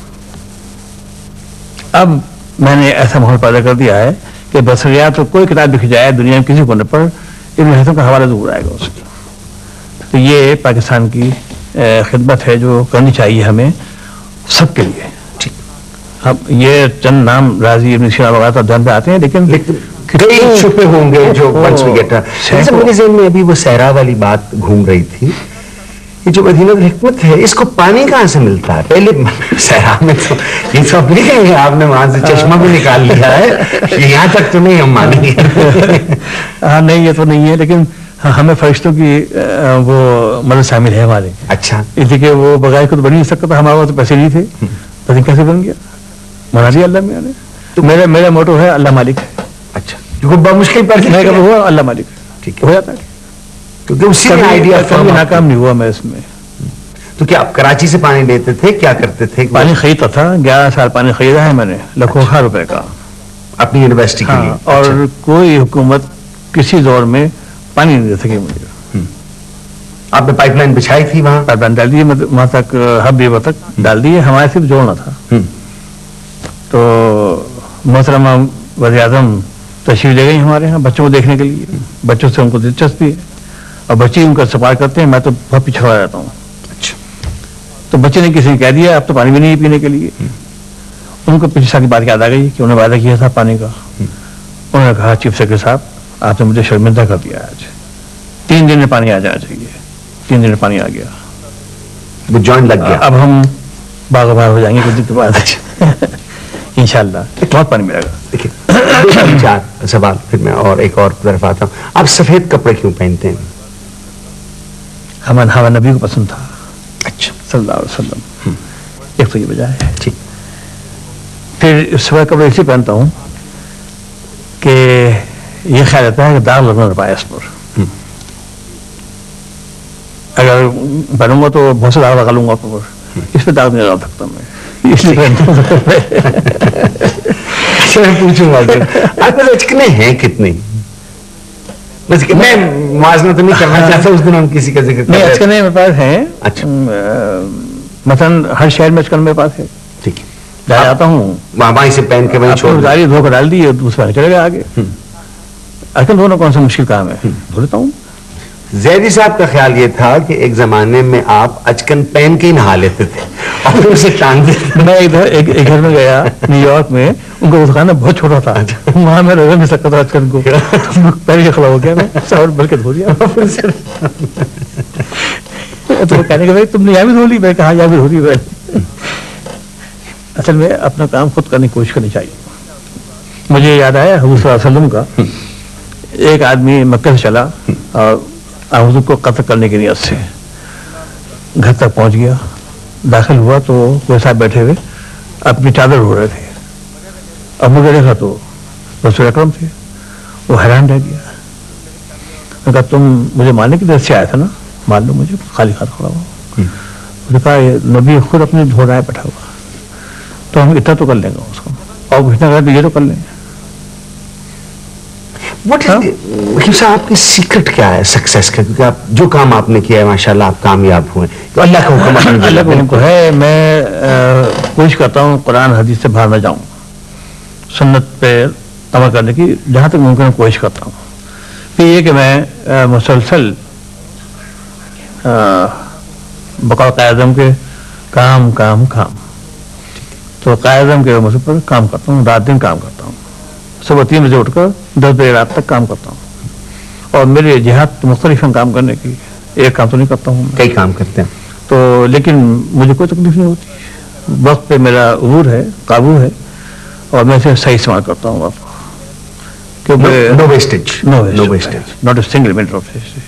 اب میں نے ایسا ماحول پیدا کر دیا ہے کہ بصریات کو کوئی کتاب لکھی جائے دنیا میں کسی کونے پر ابن حسم کا حوالہ ضرور آئے گا اس کی. تو یہ پاکستان کی خدمت ہے جو کرنی چاہیے ہمیں سب کے لیے. اب یہ چند نام راضی ابن سینا وغیرہ تو دھیان پہ آتے ہیں, لیکن کئی چھپے ہوں گے جو ونس وی گیٹ. میرے ذہن میں ابھی وہ صحرا والی بات گھوم رہی تھی یہ جو مدینہ الحکمت ہے اس کو پانی کہاں سے ملتا ہے؟ پہلے صحرا میں تو یہ سب نہیں کہیں آپ نے وہاں سے چشمہ بھی نکال لیا ہے، یہاں تک تو نہیں ہم مانیں گے. ہاں نہیں یہ تو نہیں ہے، لیکن ہمیں فرشتوں کی وہ مدد شامل ہے ہمارے. اچھا اس لیے کہ وہ بغیر کو تو بن نہیں سکتا تھا، ہمارے تو پیسے نہیں تھے، پتہ کیسے بن گیا، بنا دیا اللہ میاں نے. تو میرا میرا موٹو ہے اللہ مالک ہے. اچھا جو بہت مشکل پر میں کب ہوا اللہ مالک ٹھیک ہو جاتا ہے، کیونکہ اسی میں آئیڈیا کبھی ناکام نہیں ہوا میں اس میں. تو کیا آپ کراچی سے پانی لیتے تھے، کیا کرتے تھے؟ پانی خریدتا تھا، گیارہ سال پانی خریدا ہے میں نے لاکھوں روپے کا اپنی یونیورسٹی کے لیے. اور کوئی حکومت کسی دور میں پانی نہیں دے سکی مجھے. آپ نے پائپ لائن بچھائی تھی وہاں؟ پائپ لائن ڈال دی وہاں تک، ہب بیبا تک ڈال دی ہے، ہمارے صرف جوڑنا تھا. تو محترمہ وزیر اعظم تشریف لے گئی ہمارے یہاں بچوں کو دیکھنے کے لیے، بچوں سے ان کو دلچسپی ہے اور بچے ان کا سفار کرتے ہیں، میں تو بہت پیچھے چھڑا جاتا ہوں. اچھا تو بچے نے کسی نے کہہ دیا اب تو پانی بھی نہیں پینے کے لیے. ان کو پچھلے سال کی بات یاد آ گئی کہ انہوں نے وعدہ کیا تھا پانی کا. انہوں نے کہا چیف سیکرٹری صاحب آپ نے مجھے شرمندہ کر دیا آج، تین دن میں پانی آ جانا چاہیے. تین دن میں پانی آ گیا، وہ جوائن لگ گیا. اب ہم باغ باغ ہو جائیں گے کچھ دن کے بعد انشاءاللہ بہت پانی ملے گا. دیکھیے چار سوال پھر میں اور ایک اور طرف آتا ہوں. آپ سفید کپڑے کیوں پہنتے ہیں؟ ہمیں ہوا نبی کو پسند تھا. اچھا صلی اللہ علیہ وسلم. ایک تو یہ وجہ ہے. ٹھیک پھر سفید کپڑے اس لیے پہنتا ہوں کہ یہ خیال رہتا ہے کہ داغ لگنا نہ پائے اس پر. اگر پہنوں گا تو بہت سے داغ لگا لوں گا اوپر، اس پہ داغ نہیں لگا سکتا میں، اس لیے پہنتا ہوں. پوچھوں گا آپ کے لچکنے ہیں کتنے؟ میں موازنہ تو نہیں کرنا چاہتا، اس دن ہم کسی کا ذکر نہیں. اچکنے میرے پاس ہیں. اچھا مثلاً ہر شہر میں اچکن میرے پاس ہے. ٹھیک ہے ڈال جاتا ہوں وہاں سے پہن کے میں چھوڑ داری دھو کر ڈال دی اور دوسرا چلے گیا آگے. اچکن دھونا کون سا مشکل کام ہے، دھو لیتا ہوں. زیدی صاحب کا خیال یہ تھا کہ ایک زمانے میں آپ اچکن پہن کے ہی نہا لیتے تھے اور اسے ٹانگ دیتے. میں ادھر ایک گھر میں گیا نیو یارک میں، ان کا دکان بہت چھوٹا تھا، وہاں میں رہ نہیں سکتا تھا اچکن کو، پہلے کے کھڑا ہو گیا میں سر بلکہ دھو دیا. تو کہنے کہ بھائی تم نے یہاں بھی دھو لی؟ میں کہا یہاں بھی دھو لی. میں اصل میں اپنا کام خود کرنے کی کوشش کرنی چاہیے. مجھے یاد آیا حضور صلی اللہ علیہ وسلم کا، ایک آدمی مکہ سے چلا اور حضور کو قتل کرنے کی نیت سے گھر تک پہنچ گیا. داخل ہوا تو وہ صاحب بیٹھے ہوئے اپنی چادر ڈھو رہے تھے، اب مجھے دیکھا تو رسول اکرم تھے. وہ حیران رہ گیا. میں کہا تم مجھے مارنے کی طرف سے آیا تھا نا، مان لو مجھے. خالی ہاتھ کھڑا ہوا. اس نے کہا نبی خود اپنے دھو رہا ہے بیٹھا ہوا، تو ہم اتنا تو کر لیں گے اس کو، اور پوچھنا کہا تو یہ تو کر لیں. حکیم صاحب آپ کی سیکرٹ کیا ہے سکسیس کا؟ کیونکہ آپ جو کام آپ نے کیا ہے ماشاءاللہ آپ کامیاب ہوئے تو اللہ کا حکم ہے. اللہ کا حکم ہے. میں کوشش کرتا ہوں قرآن حدیث سے باہر نہ جاؤں، سنت پہ عمل کرنے کی جہاں تک ممکن ہے کوشش کرتا ہوں. پھر یہ کہ میں مسلسل بقول قائد اعظم کے کام کام کام تو قائد اعظم کے مسئلے پر کام کرتا ہوں، رات دن کام کرتا ہوں. صبح تین بجے اٹھ کر دس بجے رات تک کام کرتا ہوں. اور میرے جہاد مختلف ہیں کام کرنے کی، ایک کام تو نہیں کرتا ہوں، کئی کام کرتے ہیں. تو لیکن مجھے کوئی تکلیف نہیں ہوتی. وقت پہ میرا عبور ہے، قابو ہے، اور میں اسے صحیح استعمال کرتا ہوں. آپ no wastage, no wastage, not a single minute of wastage.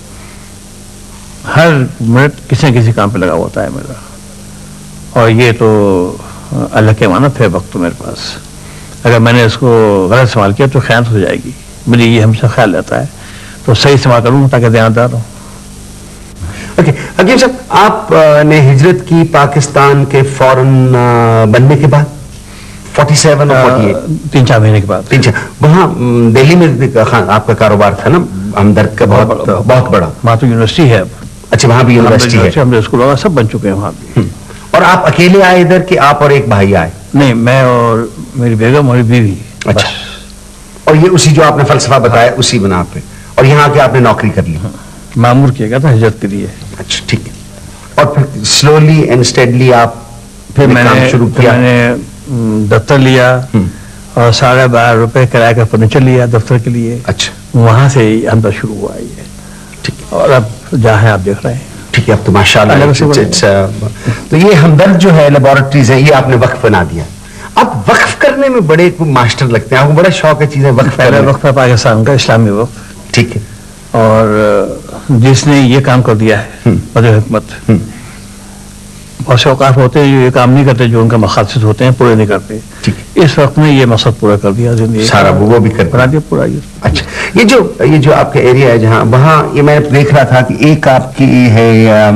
ہر منٹ کسی نہ کسی کام پہ لگا ہوتا ہے میرا. اور یہ تو اللہ کی امانت ہے وقت میرے پاس. اگر میں نے اس کو غلط استعمال کیا تو خیانت ہو جائے گی. مجھے یہ ہمیشہ خیال رہتا ہے تو صحیح استعمال کروں تاکہ دیانتدار ہوں. اوکے حکیم صاحب، آپ نے ہجرت کی پاکستان کے فوراً بننے کے بعد فورٹی سیون تین چار مہینے کے بعد تین چار وہاں دہلی میں آپ کا کاروبار تھا نا ہمدرد کا بہت بہت بڑا. وہاں تو یونیورسٹی ہے. اچھا وہاں بھی یونیورسٹی ہے، ہم اسکول وغیرہ سب بن چکے ہیں وہاں بھی. اور آپ اکیلے آئے ادھر کہ آپ اور ایک بھائی آئے؟ نہیں، میں اور میری بیگم اور بیوی. اچھا. اور یہ اسی جو آپ نے فلسفہ بتایا اسی بنا پہ، اور یہاں کے آپ نے نوکری کر لی؟ معمور کیا گیا تھا ہجرت کے لیے. اچھا ٹھیک ہے. اور پھر سلولی اینڈ اسٹیڈلی آپ پھر میں نے شروع کیا. میں نے دفتر لیا اور ساڑھے بارہ روپے کرایہ کا فرنیچر لیا دفتر کے لیے. اچھا. وہاں سے ہمدرد شروع ہوا یہ. ٹھیک. اور اب جہاں ہے آپ دیکھ رہے ہیں. ٹھیک ہے. اب تو ماشاءاللہ. تو یہ ہمدرد جو ہے لیبارٹریز ہے یہ آپ نے وقف بنا دیا. اب وقف کرنے میں بڑے ماسٹر لگتے ہیں, آپ کو بڑا شوق ہے چیزیں وقف کرنے. وقف ہے پاکستان کا اسلامی وقف. ٹھیک ہے. اور جس نے یہ کام کر دیا ہے وجہ حکمت, بہت سے اوقاف ہوتے ہیں جو یہ کام نہیں کرتے, جو ان کا مقاصد ہوتے ہیں پورے نہیں کرتے. اس وقت میں یہ مقصد پورا کر دیا زندگی سارا, وہ بھی کر دیا پورا. اچھا, یہ جو یہ جو آپ کا ایریا ہے جہاں, وہاں یہ میں دیکھ رہا تھا کہ ایک آپ کی ہے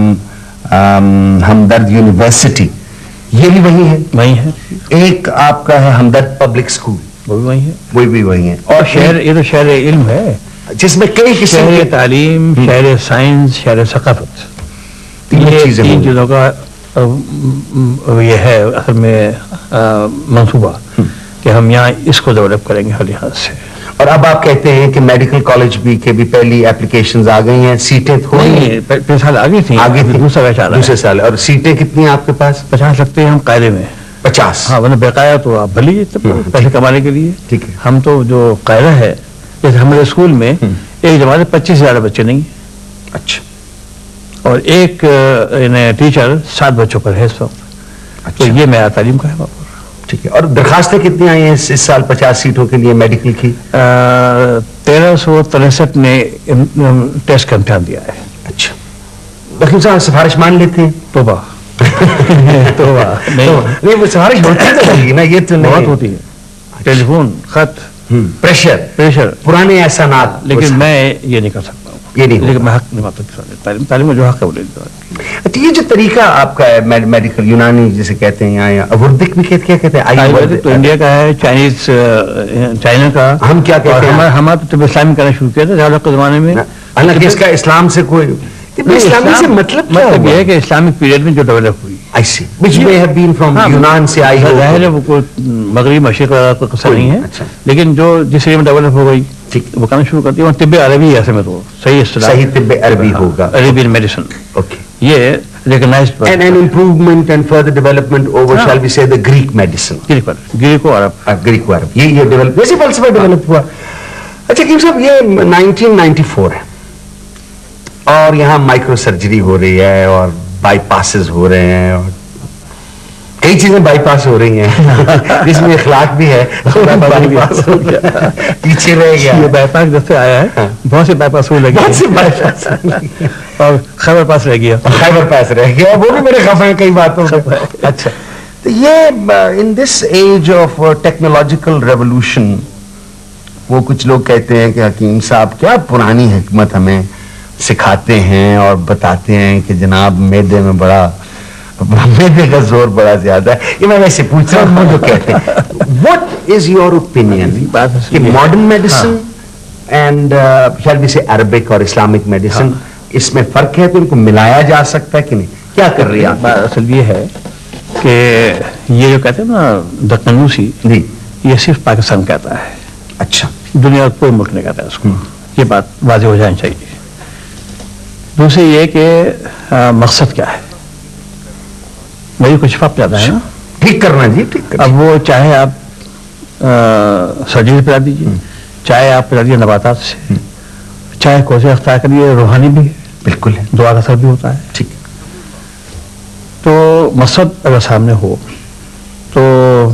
ہمدرد یونیورسٹی, یہ بھی وہی ہے. وہی ہے. ایک آپ کا ہے ہمدرد پبلک اسکول, وہ بھی وہی ہے. وہ بھی وہی ہے. اور شہر, یہ تو شہر علم ہے جس میں کئی قسم کی تعلیم, شہر سائنس, شہر ثقافت, یہ تین چیزوں کا یہ ہے اصل میں منصوبہ کہ ہم یہاں اس کو ڈیولپ کریں گے ہر لحاظ سے. اور اب آپ کہتے ہیں کہ میڈیکل کالج بھی کے بھی پہلی اپلیکیشنز آ گئی ہیں, سیٹیں تھوڑی پہلے سال آگے تھیں, آگے دوسرا بیچ آ رہا ہے دوسرے سال. اور سیٹیں کتنی ہیں آپ کے پاس؟ پچاس رکھتے ہیں ہم قاعدے میں. پچاس؟ ہاں, ورنہ بقایا تو آپ بھلی پیسے کمانے کے لیے. ٹھیک ہے. ہم تو جو قاعدہ ہے, جیسے ہمارے اسکول میں ایک جماعت میں پچیس ہزار بچے نہیں. اچھا. اور ایک ٹیچر سات بچوں پر ہے اس وقت. تو یہ معیار تعلیم کا ہے وہاں پر. ٹھیک ہے. اور درخواستیں کتنی آئی ہیں اس سال پچاس سیٹوں کے لیے میڈیکل کی؟ تیرہ سو تریسٹھ نے ٹیسٹ کا امتحان دیا ہے. اچھا. وکیل صاحب سفارش مان لیتے ہیں؟ توبہ توبہ نہیں, وہ سفارش ہوتی ہوگی نا, یہ تو بہت ہوتی ہے. ٹیلی فون, خط, پریشر پریشر, پرانے احسانات. لیکن میں یہ نہیں کر سکتا ہوں, یہ نہیں, لیکن میں حق نہیں مانتا. تعلیم تعلیم میں جو حق ہے وہ لے لیتا. اچھا, یہ جو طریقہ آپ کا ہے میڈیکل یونانی جسے کہتے ہیں, یا آیورویدک بھی کیا کہتے ہیں؟ آیورویدک تو انڈیا کا ہے, چائنیز چائنا کا. ہم کیا کہتے ہیں؟ ہمارا طب اسلامی کرنا شروع کیا تھا جہاں کے زمانے میں. حالانکہ اس کا اسلام سے کوئی اسلامی سے مطلب مطلب یہ ہے کہ اسلامک پیریڈ میں جو ڈیولپ ہوئی, I see, which may have been from یونان سے آئی ہو. ظاہر ہے وہ کوئی مغربی مشرق کا قصہ نہیں ہے, لیکن جو جس ایریا میں ڈیولپ ہو گئی وہ کرنا شروع کرتی ہے. اور طب عربی ایسے میں تو صحیح اصطلاح صحیح طب عربی ہوگا, عربین میڈیسن. اوکے. یہ recognized and an improvement and further development over shall we say the Greek medicine. Greco Arab. Greco Arab یہ یہ ڈیولپ, ویسے فلسفہ ڈیولپ ہوا. اچھا حکیم صاحب, یہ نائنٹین نائنٹی فور ہے اور یہاں مائکرو سرجری ہو رہی ہے اور بائی پاسز ہو رہے ہیں اور کئی چیزیں بائی پاس ہو رہی ہیں جس میں اخلاق بھی ہے. پیچھے رہ گیا یہ بائی پاس جب سے آیا ہے بہت سے بائی پاس ہونے لگے اور خیبر پاس رہ گیا. خیبر پاس رہ گیا, وہ بھی میرے خفا ہیں کئی باتوں سے. اچھا, تو یہ in this age of technological revolution, وہ کچھ لوگ کہتے ہیں کہ حکیم صاحب کیا پرانی حکمت ہمیں سکھاتے ہیں اور بتاتے ہیں کہ جناب میدے میں بڑا میدے کا زور بڑا زیادہ ہے. یہ میں ویسے پوچھ رہا ہوں جو کہتے ہیں. واٹ از یور اوپینین کہ modern medicine and shall we سے عربک اور اسلامک میڈیسن, اس میں فرق ہے تو ان کو ملایا جا سکتا ہے کہ نہیں؟ کیا کر رہی ہے؟ اصل یہ ہے کہ یہ جو کہتے ہیں نا دکنوسی, جی یہ صرف پاکستان کہتا ہے. اچھا. دنیا کا کوئی ملک نہیں کہتا ہے اس کو. یہ بات واضح ہو جانی چاہیے. دوسری یہ کہ مقصد کیا ہے, میری کچھ فرق زیادہ ہے نا, ٹھیک کرنا جی, ٹھیک کرنا. اب وہ چاہے آپ سرجری پلا دیجیے, چاہے آپ پلا دیجیے نباتات سے, چاہے کوئی اختیار کریے روحانی بھی ہے, بالکل ہے, دعا کا اثر بھی ہوتا ہے. ٹھیک. تو مقصد اگر سامنے ہو تو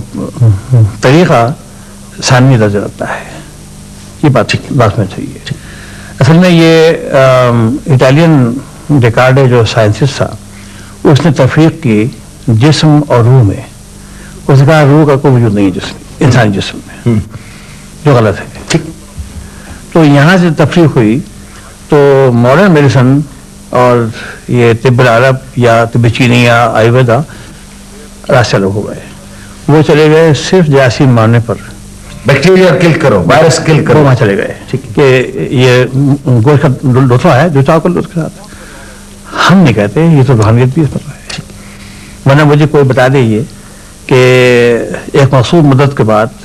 طریقہ سامنے نظر آتا ہے. یہ بات بات میں چاہیے. اصل میں یہ اٹالین ڈیکارڈ جو سائنسسٹ تھا, اس نے تفریق کی جسم اور روح میں. اس کا روح کا کوئی وجود نہیں ہے جسم, انسانی جسم میں, جو غلط ہے. تو یہاں سے تفریق ہوئی تو ماڈرن میڈیسن اور یہ طب العرب یا طب چینی یا آیورویدا راستے الگ ہو گئے. وہ چلے گئے صرف جراثیم مارنے پر, بیکٹیریا کل کرو, وائرس کل کرو, وہاں چلے گئے کہ یہ گوشت کا لطفہ ہے جو چاہو کر لو اس کے ساتھ. ہم نہیں کہتے, یہ تو روحانیت بھی اس پر ہے. ورنہ مجھے کوئی بتا دے یہ کہ ایک مخصوص مدت کے بعد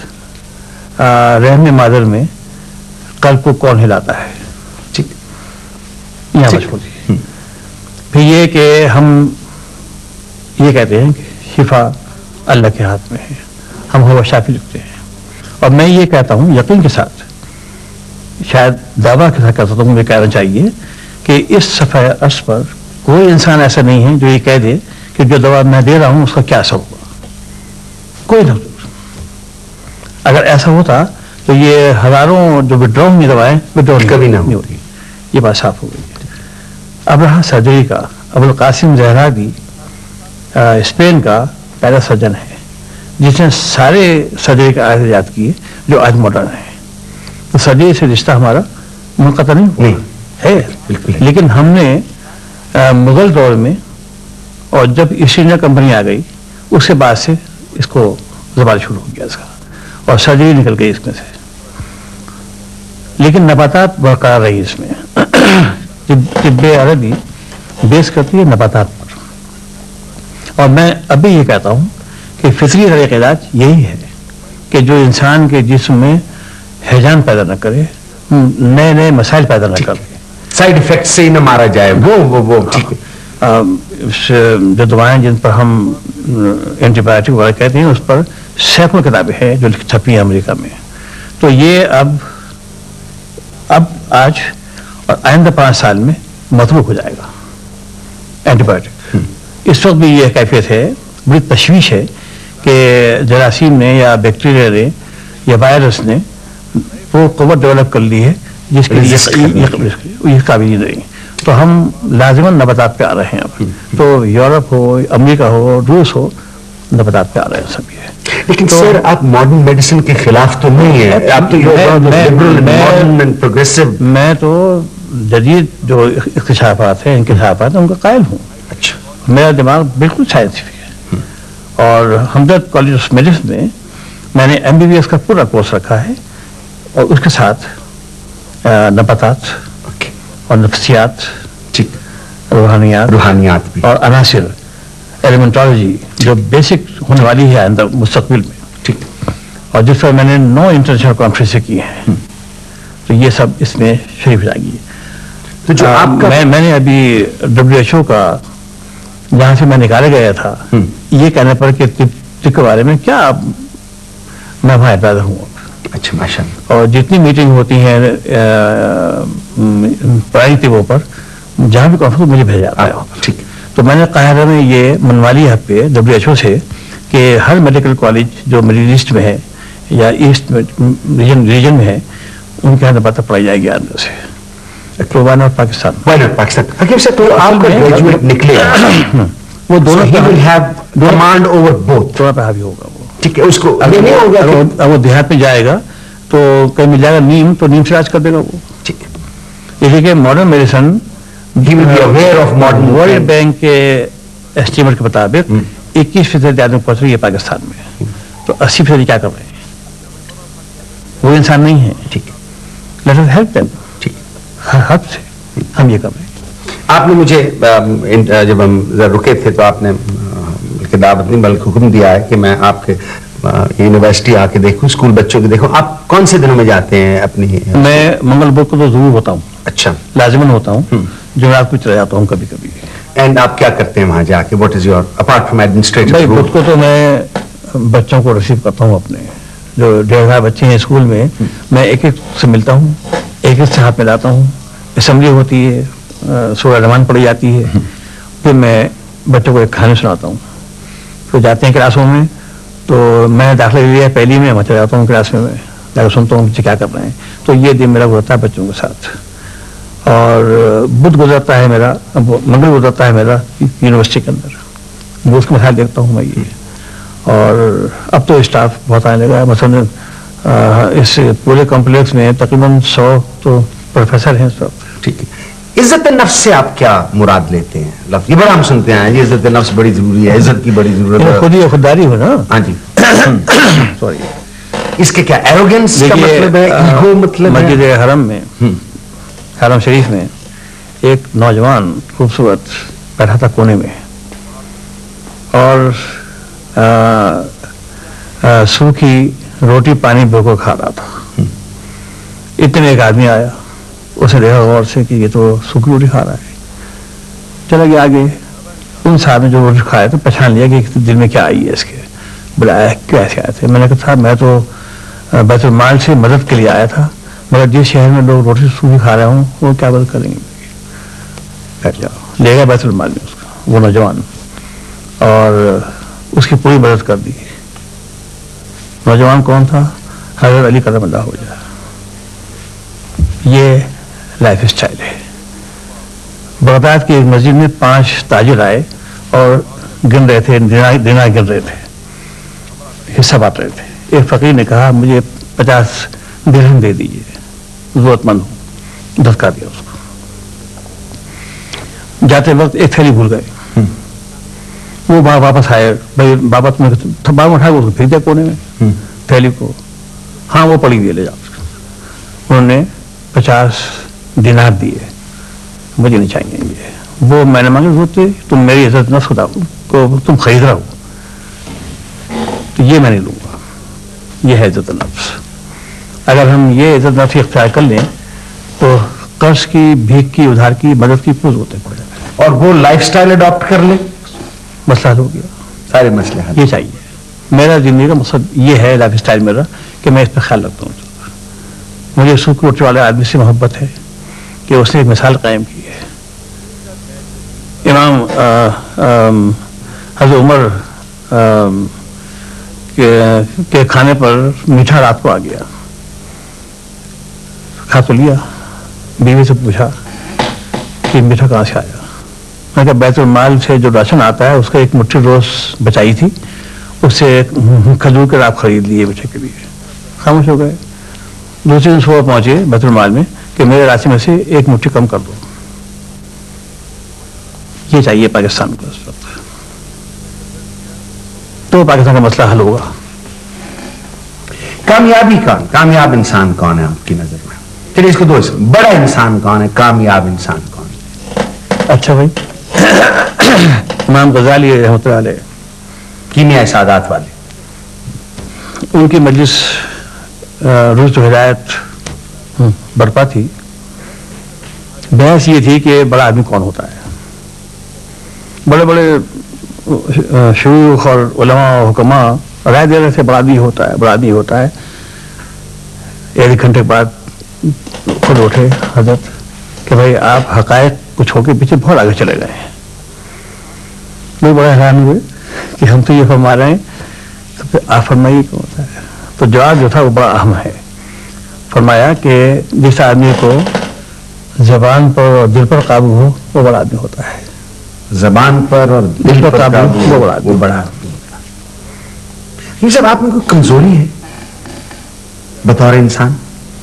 رحم مادر میں قلب کو کون ہلاتا ہے. یہاں مشہور. پھر یہ کہ ہم یہ کہتے ہیں کہ شفا اللہ کے ہاتھ میں ہے, ہم ہوا شافی لکھتے ہیں. اور میں یہ کہتا ہوں یقین کے ساتھ, شاید دعویٰ کے ساتھ کہتا ہوں, مجھے کہنا چاہیے کہ اس صفحہ عرض پر کوئی انسان ایسا نہیں ہے جو یہ کہہ دے کہ جو دوا میں دے رہا ہوں اس کا کیا اثر ہوگا. کوئی ڈاکٹر. اگر ایسا ہوتا تو یہ ہزاروں جو وڈرا ہوئی دوائیں وڈرا کبھی نہ ہوتی. یہ بات صاف ہو گئی. اب رہا سرجری کا. ابو القاسم زہرادی اسپین کا پہلا سرجن ہے جس نے سارے سرجری کا آلات ایجاد کیے جو آج ماڈرن ہیں. تو سرجری سے رشتہ ہمارا منقطع نہیں ہوا ہے. لیکن ہم نے مغل دور میں اور جب ایسٹ انڈیا کمپنی آ گئی اس کے بعد سے اس کو زوال شروع ہو گیا اس کا اور سرجری نکل گئی اس میں سے. لیکن نباتات برقرار رہی اس میں. طب عربی بیس کرتی ہے نباتات پر. اور میں ابھی یہ کہتا ہوں کہ فطری طریقہ علاج یہی ہے کہ جو انسان کے جسم میں ہیجان پیدا نہ کرے, نئے نئے مسائل پیدا نہ کرے, سائیڈ افیکٹ سے نہ مارا جائے. وہ وہ وہ ٹھیک ہے. جو دوائیں جن پر ہم اینٹی بایوٹک وغیرہ کہتے ہیں اس پر سینکڑوں کتابیں ہیں جو چھپی ہیں امریکہ میں. تو یہ اب اب آج اور آئندہ پانچ سال میں مطلوب ہو جائے گا اینٹی بایوٹک. اس وقت بھی یہ کیفیت ہے, بڑی تشویش ہے کہ جراثیم نے یا بیکٹیریا نے یا وائرس نے وہ قوت ڈیولپ کر لی ہے جس کے لیے قابل نہیں. تو ہم لازماً نباتات پہ آ رہے ہیں اب. تو یورپ ہو, امریکہ ہو, روس ہو, نباتات پہ آ رہے ہیں سب. یہ لیکن سر آپ ماڈرن میڈیسن کے خلاف تو نہیں ہیں. آپ تو ماڈرن اینڈ پروگریسو. میں تو جدید جو اکتشافات ہیں انکشافات ہیں ان کا قائل ہوں. اچھا. میرا دماغ بالکل سائنسفک ہے. اور ہمدرد کالج آف میڈیسن میں میں نے ایم بی بی ایس کا پورا کورس رکھا ہے اور اس کے ساتھ نباتات اور نفسیات, روحانیات روحانیات بھی اور عناصر ایلیمنٹالوجی جو بیسک ہونے والی ہے آئندہ مستقبل میں. ٹھیک. اور جس پر میں نے نو انٹرنیشنل کانفرنسیں کی ہیں. تو یہ سب اس میں شریف جائے گی. تو جو آپ کا میں میں نے ابھی ڈبلیو ایچ او کا جہاں سے میں نکالا گیا تھا یہ کہنے پر کہ طب کے بارے میں کیا میں وہاں پیدا ہوں. اچھا ماشاء اللہ. اور جتنی میٹنگ ہوتی ہیں پرانی طبوں پر جہاں بھی کانفرنس مجھے بھیجا جاتا ہے. ٹھیک. تو میں نے قاہرہ میں یہ منوالی ہے پہ ڈبلیو ایچ او سے کہ ہر میڈیکل کالج جو مڈل ایسٹ میں ہے یا ایسٹ ریجن ریجن میں ہے ان کے یہاں نباتات پڑھائی جائے گی اندر سے. تو wine of Pakistan wine of Pakistan حکیم صاحب تو آپ کا گریجویٹ نکلے وہ دونوں کمانڈ اوور بوتھ دونوں پہ حاوی ہوگا. وہ ٹھیک ہے. اس کو اگر وہ دیہات میں جائے گا تو کہیں مل جائے گا نیم تو نیم سے علاج کر دے گا وہ. ٹھیک ہے. یہ کہ ماڈرن میڈیسن ورلڈ بینک کے اسٹیمیٹ کے مطابق اکیس فیصد آدمی پہنچ رہی ہے پاکستان میں. تو اسی فیصد کیا کر رہے ہیں وہ انسان نہیں ہے. ٹھیک ہے. Let us help them. ٹھیک. ہر حد سے ہم یہ کر رہے ہیں. آپ نے مجھے جب ہم رکے تھے تو آپ نے دعوت نہیں بلکہ حکم دیا ہے کہ میں آپ کے یونیورسٹی آ کے دیکھوں, اسکول بچوں کے دیکھوں. آپ کون سے دنوں میں جاتے ہیں اپنی؟ میں منگل بدھ کو تو ضرور ہوتا ہوں. اچھا. لازماً ہوتا ہوں. جمعرات کو چلا جاتا ہوں کبھی کبھی. اینڈ آپ کیا کرتے ہیں وہاں جا کے؟ What is your apart from administrative? بھائی بدھ کو تو میں بچوں کو ریسیو کرتا ہوں اپنے جو ڈیڑھ ہزار بچے ہیں اسکول میں. میں ایک ایک سے ملتا ہوں, ایک ایک سے ہاتھ ملاتا ہوں. اسمبلی ہوتی ہے, سورہ رحمان پڑھی جاتی ہے, پھر میں بچوں کو ایک کہانی سناتا ہوں. تو جاتے ہیں کلاسوں میں تو میں داخلہ لیا پہلی میں میں چلا جاتا ہوں کلاس میں, میں جا کے سنتا ہوں بچے کیا کر رہے ہیں. تو یہ دن میرا گزرتا ہے بچوں کے ساتھ. اور بدھ گزرتا ہے میرا, منگل گزرتا ہے میرا یونیورسٹی کے اندر, وہ اس کے مسائل دیکھتا ہوں میں یہ. اور اب تو اسٹاف بہت آنے لگا ہے. مثلاً اس پورے کمپلیکس میں تقریباً سو تو پروفیسر ہیں سب. ٹھیک ہے. عزت نفس سے آپ کیا مراد لیتے ہیں؟ لفظ یہ بڑا ہم سنتے ہیں, یہ عزت نفس بڑی ضروری ہے, عزت کی بڑی ضرورت ہے. خود ہی خودداری ہو نا. ہاں جی. سوری. اس کے کیا ایروگنس کا مطلب ہے, ایگو مطلب ہے؟ مسجد حرم میں, حرم شریف میں ایک نوجوان خوبصورت بیٹھا تھا کونے میں اور سوکھی روٹی پانی بھوکو کھا رہا تھا. اتنے ایک آدمی آیا, اسے دیکھا غور سے کہ یہ تو سوکھی روٹی کھا رہا ہے. چلا گیا آگے, ان صاحب نے جو روٹی کھایا تو پہچان لیا کہ دل میں کیا آئی ہے اس کے. بلایا کیسے آئے تھے؟ میں نے کہا صاحب میں تو بیت المال سے مدد کے لیے آیا تھا, مگر جس شہر میں لوگ روٹی سوکھی کھا رہے ہوں وہ کیا مدد کریں گے. بیٹھ جاؤ. لے گیا بیت المال میں اس کا وہ نوجوان اور اس کی پوری مدد کر دی. نوجوان کون تھا؟ حضرت علی کرم اللہ وجہ. یہ لائف اسٹائل ہے. بغداد کی ایک مسجد میں پانچ تاجر آئے اور گن رہے تھے, دینا گن رہے تھے, حصہ بانٹ رہے تھے. ایک فقیر نے کہا مجھے پچاس درہم دے دیجیے, ضرورت مند ہوں. دھتکا دیا اس کو. جاتے وقت ایک تھیلی بھول گئے. وہ واپس آئے, بھائی بابا تم نے بابا اٹھا کے پھینک دیا کونے میں تھیلی کو. ہاں وہ پڑی ہوئی لے جاؤ. انہوں نے پچاس دینار دیے. مجھے نہیں چاہیے یہ. وہ میں نے مانگے ضرورت تھی, تم میری عزت نفس خدا کو تم خرید رہا ہو تو یہ میں نہیں لوں گا. یہ ہے عزت نفس. اگر ہم یہ عزت نفس اختیار کر لیں تو قرض کی, بھیک کی, ادھار کی, مدد کی کوئی ضرورت نہیں پڑے گا. اور وہ لائف سٹائل اڈاپٹ کر لیں, مسئلہ حل ہو گیا. سارے مسئلے حل. یہ چاہیے. میرا زندگی کا مقصد یہ ہے لائف اسٹائل میرا کہ میں اس پہ خیال رکھتا ہوں. مجھے سوکھ روٹی والے آدمی سے محبت ہے کہ اس نے ایک مثال قائم کی ہے. امام حضرت عمر کے کھانے پر میٹھا رات کو آ گیا. کھا تو لیا. بیوی سے پوچھا کہ میٹھا کہاں سے آیا. میں کہا بیت المال سے جو راشن آتا ہے اس کا ایک مٹھی روز بچائی تھی, اس سے کھجور کے رات خرید لیے بیٹے کے لیے. خاموش ہو گئے. دوسرے دن صبح پہنچے بیت المال میں کہ میرے راشن میں سے ایک مٹھی کم کر دو. یہ چاہیے پاکستان کو اس وقت, تو پاکستان کا مسئلہ حل ہوگا. کامیابی کا کامیاب انسان کون ہے آپ کی نظر میں؟ چلیے اس کو دو, بڑا انسان کون ہے, کامیاب انسان کون ہے؟ اچھا بھائی, امام غزالی رحمۃ اللہ علیہ, کیمیا سعادات والے, ان کی مجلس روز و ہدایت برپا تھی. بحث یہ تھی کہ بڑا آدمی کون ہوتا ہے. بڑے بڑے شیوخ اور علماء اور حکماء رائے دے رہے تھے بڑا آدمی ہوتا ہے, بڑا آدمی ہوتا ہے. ایک گھنٹے بعد خود اٹھے حضرت کہ بھائی آپ حقائق کو چھوڑ کے پیچھے بہت آگے چلے گئے ہیں. لوگ بڑے حیران ہوئے کہ ہم تو یہ فرما رہے ہیں, تو پھر آپ فرمائیے کون ہوتا ہے. تو جواب جو تھا وہ بڑا اہم ہے. فرمایا کہ جس آدمی کو زبان پر اور دل پر قابو ہو وہ بڑا آدمی ہوتا ہے. زبان پر اور دل پر قابو وہ بڑا آدمی, وہ بڑا آدمی ہوتا ہے. یہ سب آپ میں کوئی کمزوری ہے بطور انسان؟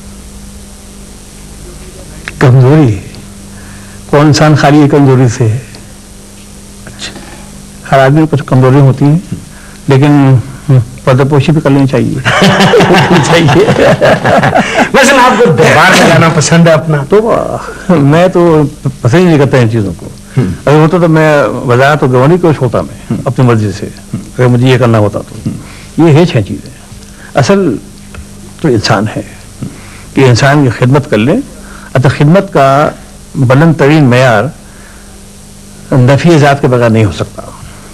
کمزوری کون انسان خالی کمزوری سے ہے؟ اچھا, ہر آدمی کو کچھ کمزوری ہوتی ہیں, لیکن پردہ پوشی بھی کر لینی چاہیے. چاہیے ویسے آپ کو دربار میں جانا پسند ہے اپنا؟ تو میں تو پسند ہی نہیں کرتا ان چیزوں کو. اگر ہوتا تو میں وزارت اور گورنر کو چھوڑتا میں اپنی مرضی سے, اگر مجھے یہ کرنا ہوتا تو. یہ ہے چھ چیزیں. اصل تو انسان ہے کہ انسان کی خدمت کر لے. اچھا, خدمت کا بلند ترین معیار نفی ذات کے بغیر نہیں ہو سکتا.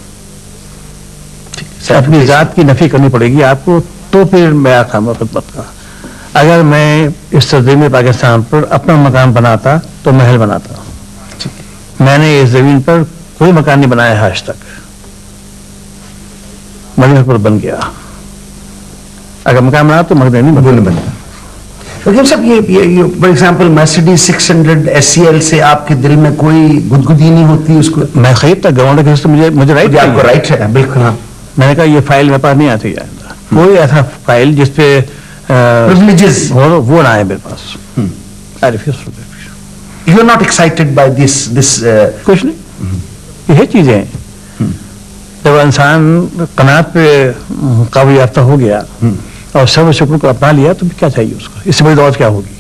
اپنی ذات کی نفی کرنی پڑے گی آپ کو, تو پھر معیار خام خدمت کا. اگر میں اس سرزمین پاکستان پر اپنا مکان بناتا تو محل بناتا. میں نے اس زمین پر کوئی مکان نہیں بنایا ہے آج تک, مدینہ پر بن گیا. اگر مکان بنا تو مدینہ نہیں بنتا. حکیم صاحب, یہ for example Mercedes six hundred S C L سے آپ کے دل میں کوئی گدگدی نہیں ہوتی اس کو؟ میں خریدتا گورنر کے حصے مجھے مجھے رائٹ, آپ کو رائٹ ہے بالکل. ہاں, میں نے کہا یہ فائل میرے پاس نہیں آتی ہے, کوئی ایسا فائل جس پہ پریویلیجز وہ نہ آئے میرے پاس. I refuse to do it. You are not excited by this this کچھ نہیں. یہ چیزیں ہیں جب انسان قناعت پہ قابو یافتہ ہو گیا اور سب شکر کو اپنا لیا تو کیا چاہیے اس کو؟ اس سے بڑی دولت کیا ہوگی؟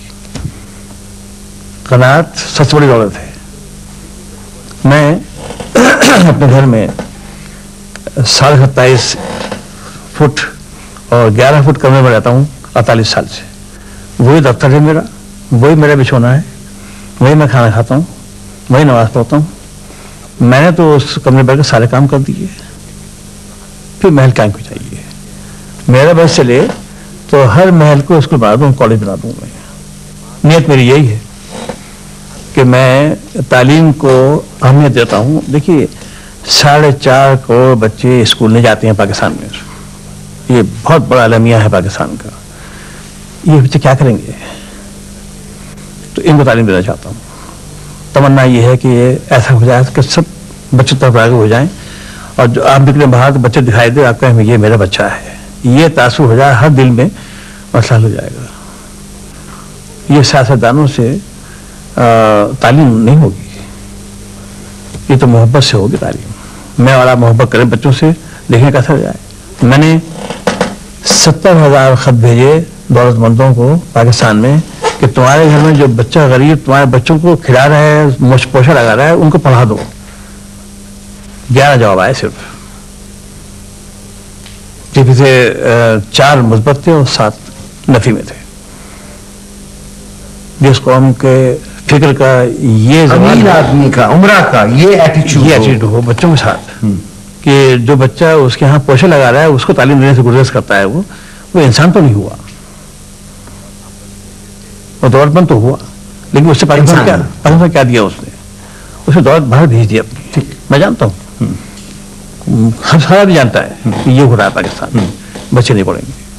قناعت سب سے بڑی دولت ہے. میں اپنے گھر میں ساڑھے ستائیس فٹ اور گیارہ فٹ کمرے میں رہتا ہوں اڑتالیس سال سے. وہی دفتر ہے میرا, وہی میرا بچھونا ہے, وہی میں کھانا کھاتا ہوں, وہی نماز پڑھتا ہوں. میں نے تو اس کمرے پر کے سارے کام کر دیے, پھر محل کام کو چاہیے. میرا بس چلے تو ہر محل کو اسکول بنا دوں, کالج بنا دوں. میں نیت میری یہی ہے کہ میں تعلیم کو اہمیت دیتا ہوں. دیکھیے ساڑھے چار کروڑ بچے اسکول نہیں جاتے ہیں پاکستان میں. یہ بہت بڑا المیہ ہے پاکستان کا. یہ بچے کیا کریں گے؟ تو ان کو تعلیم دینا چاہتا ہوں. تمنا یہ ہے کہ یہ ایسا ہو جائے کہ سب بچے طرف آگے ہو جائیں, اور جو آپ نکلے باہر تو بچے دکھائی دے, آپ کہیں یہ میرا بچہ ہے. یہ تاثر ہو جائے ہر دل میں, مسئلہ ہو جائے گا. یہ سیاستدانوں سے تعلیم نہیں ہوگی, یہ تو محبت سے ہوگی تعلیم. میں اور آپ محبت کریں بچوں سے, دیکھیں کیسا ہو جائے. میں نے ستر ہزار خط بھیجے دولت مندوں کو پاکستان میں کہ تمہارے گھر میں جو بچہ غریب تمہارے بچوں کو کھلا رہا ہے, مشک پوشا لگا رہا ہے, ان کو پڑھا دو. گیارہ جواب آئے صرف, جن سے چار مثبت تھے اور سات نفی میں تھے. جس قوم کے فکر کا یہ امیر آدمی کا عمرہ کا یہ ایٹیچیوڈ یہ ایٹیٹیوڈ ہو بچوں کے ساتھ کہ جو بچہ اس کے ہاں پوشا لگا رہا ہے اس کو تعلیم دینے سے گریز کرتا ہے, وہ وہ انسان تو نہیں ہوا, وہ دولت مند تو ہوا, لیکن اس سے پاکستان کیا پاکستان کیا دیا اس نے؟ اسے دولت باہر بھیج دیا اپنی. میں جانتا ہوں, ہر سارا بھی جانتا ہے کہ یہ ہو رہا ہے پاکستان میں, بچے نہیں پڑھیں گے.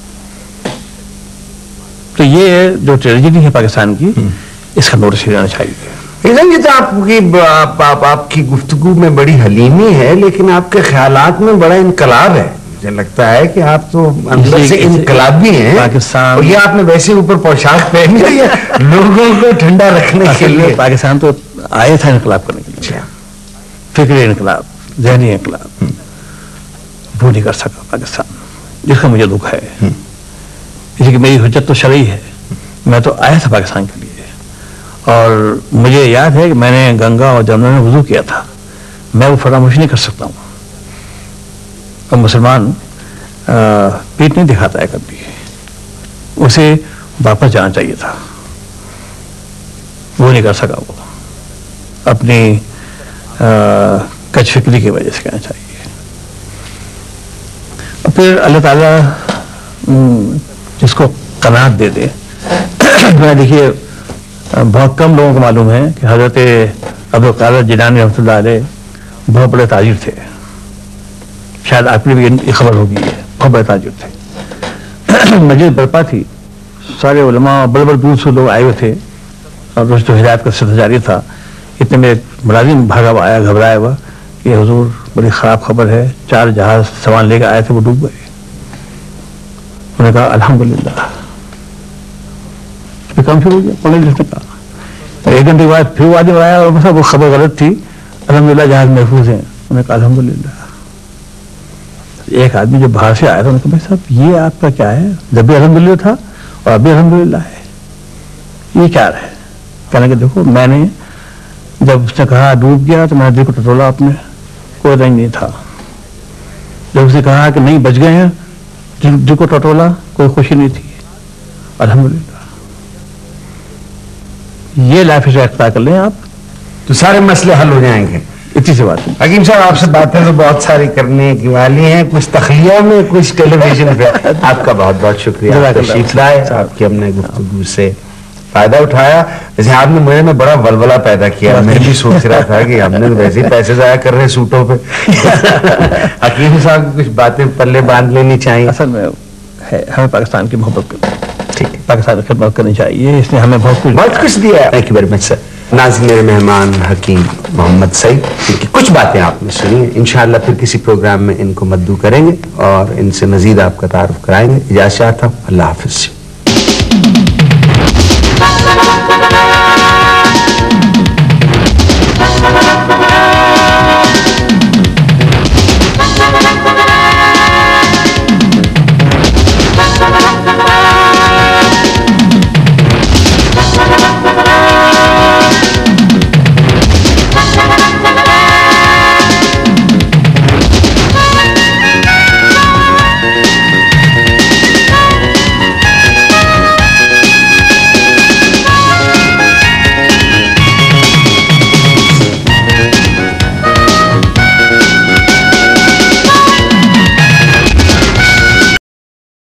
تو یہ جو ٹریجڈی ہے پاکستان کی, اس کا نوٹس لینا چاہیے. یہ تو آپ کی آپ, آپ, آپ کی گفتگو میں بڑی حلیمی ہے, لیکن آپ کے خیالات میں بڑا انقلاب ہے. مجھے لگتا ہے کہ آپ تو اندر سے انقلابی ہیں پاکستان. اور یہ آپ نے ویسے اوپر پوشاک پہنی ہے لوگوں کو ٹھنڈا رکھنے کے لیے. پاکستان تو آئے تھا انقلاب کرنے کے لیے, فکری انقلاب, ذہنی انقلاب. وہ نہیں کر سکا پاکستان, جس کا مجھے دکھ ہے. اسی کہ میری حجت تو شرعی ہے, میں تو آیا تھا پاکستان کے لیے. اور مجھے یاد ہے کہ میں نے گنگا اور جمنا میں وضو کیا تھا. میں وہ فراموش نہیں کر سکتا ہوں. اور مسلمان پیٹ نہیں دکھاتا ہے کبھی, اسے واپس جانا چاہیے تھا. وہ نہیں کر سکا, وہ اپنی کچ فکری کی وجہ سے کہنا چاہیے. اور پھر اللہ تعالیٰ جس کو قناعت دے دے. میں دیکھیے بہت کم لوگوں کو معلوم ہے کہ حضرت عبدالقادر جیلانی رحمۃ اللہ علیہ بہت بڑے تاجر تھے. شاید آپ کو بھی یہ خبر ہوگی, بہت بڑے تاجر تھے. مسجد برپا تھی, سارے علماء بڑے بڑے دور سے لوگ آئے ہوئے تھے, اور روز تو ہدایت کا سلسلہ جاری تھا. اتنے میں ملازم بھاگا ہوا آیا, گھبرایا ہوا کہ حضور بڑی خراب خبر ہے, چار جہاز سامان لے کے آئے تھے وہ ڈوب گئے. انہوں نے کہا الحمدللہ. پھر کام شروع ہو گیا پڑھنے لکھنے کا. ایک گھنٹے کے بعد پھر وہ آدمی آیا اور وہ خبر غلط تھی, الحمدللہ جہاز محفوظ ہیں. انہوں نے کہا الحمدللہ. ایک آدمی جو باہر سے آیا تھا, انہوں نے کہا بھائی صاحب یہ آپ کا کیا ہے, جب بھی الحمدللہ تھا اور ابھی الحمدللہ ہے, یہ کیا ہے؟ کہنے کہ دیکھو میں نے جب اس نے کہا ڈوب گیا تو میں نے دل کو ٹٹولا, اپنے کوئی رنگ نہیں تھا. جب اس نے کہا کہ نہیں بچ گئے ہیں, دل کو ٹٹولا, کوئی خوشی نہیں تھی. الحمدللہ. یہ لائف اسٹائل اختیار کر لیں آپ تو سارے مسئلے حل ہو جائیں گے. اتنی سی بات ہے. حکیم صاحب آپ سے باتیں تو بہت ساری کرنے کی والی ہیں, کچھ تخلیہ میں کچھ ٹیلی ویژن پہ. آپ کا بہت بہت شکریہ, تشریف لائے, آپ کی ہم نے گفتگو سے فائدہ اٹھایا. جیسے آپ نے مجھے میں بڑا ولولہ پیدا کیا, میں بھی سوچ رہا تھا کہ ہم نے ویسے ہی پیسے ضائع کر رہے سوٹوں پہ. حکیم صاحب کی کچھ باتیں پلے باندھ لینی چاہیے. اصل میں ہمیں پاکستان کی محبت کرنی, ٹھیک ہے, پاکستان کی خدمت کرنی چاہیے. اس نے ہمیں بہت کچھ بہت کچھ دیا ہے. Thank you very much sir. ناظرین میرے مہمان حکیم محمد سعید, ان کی کچھ باتیں آپ نے سنی ہیں. انشاءاللہ پھر کسی پروگرام میں ان کو مدعو کریں گے اور ان سے مزید آپ کا تعارف کرائیں گے. اجازت چاہتا ہوں, اللہ حافظ.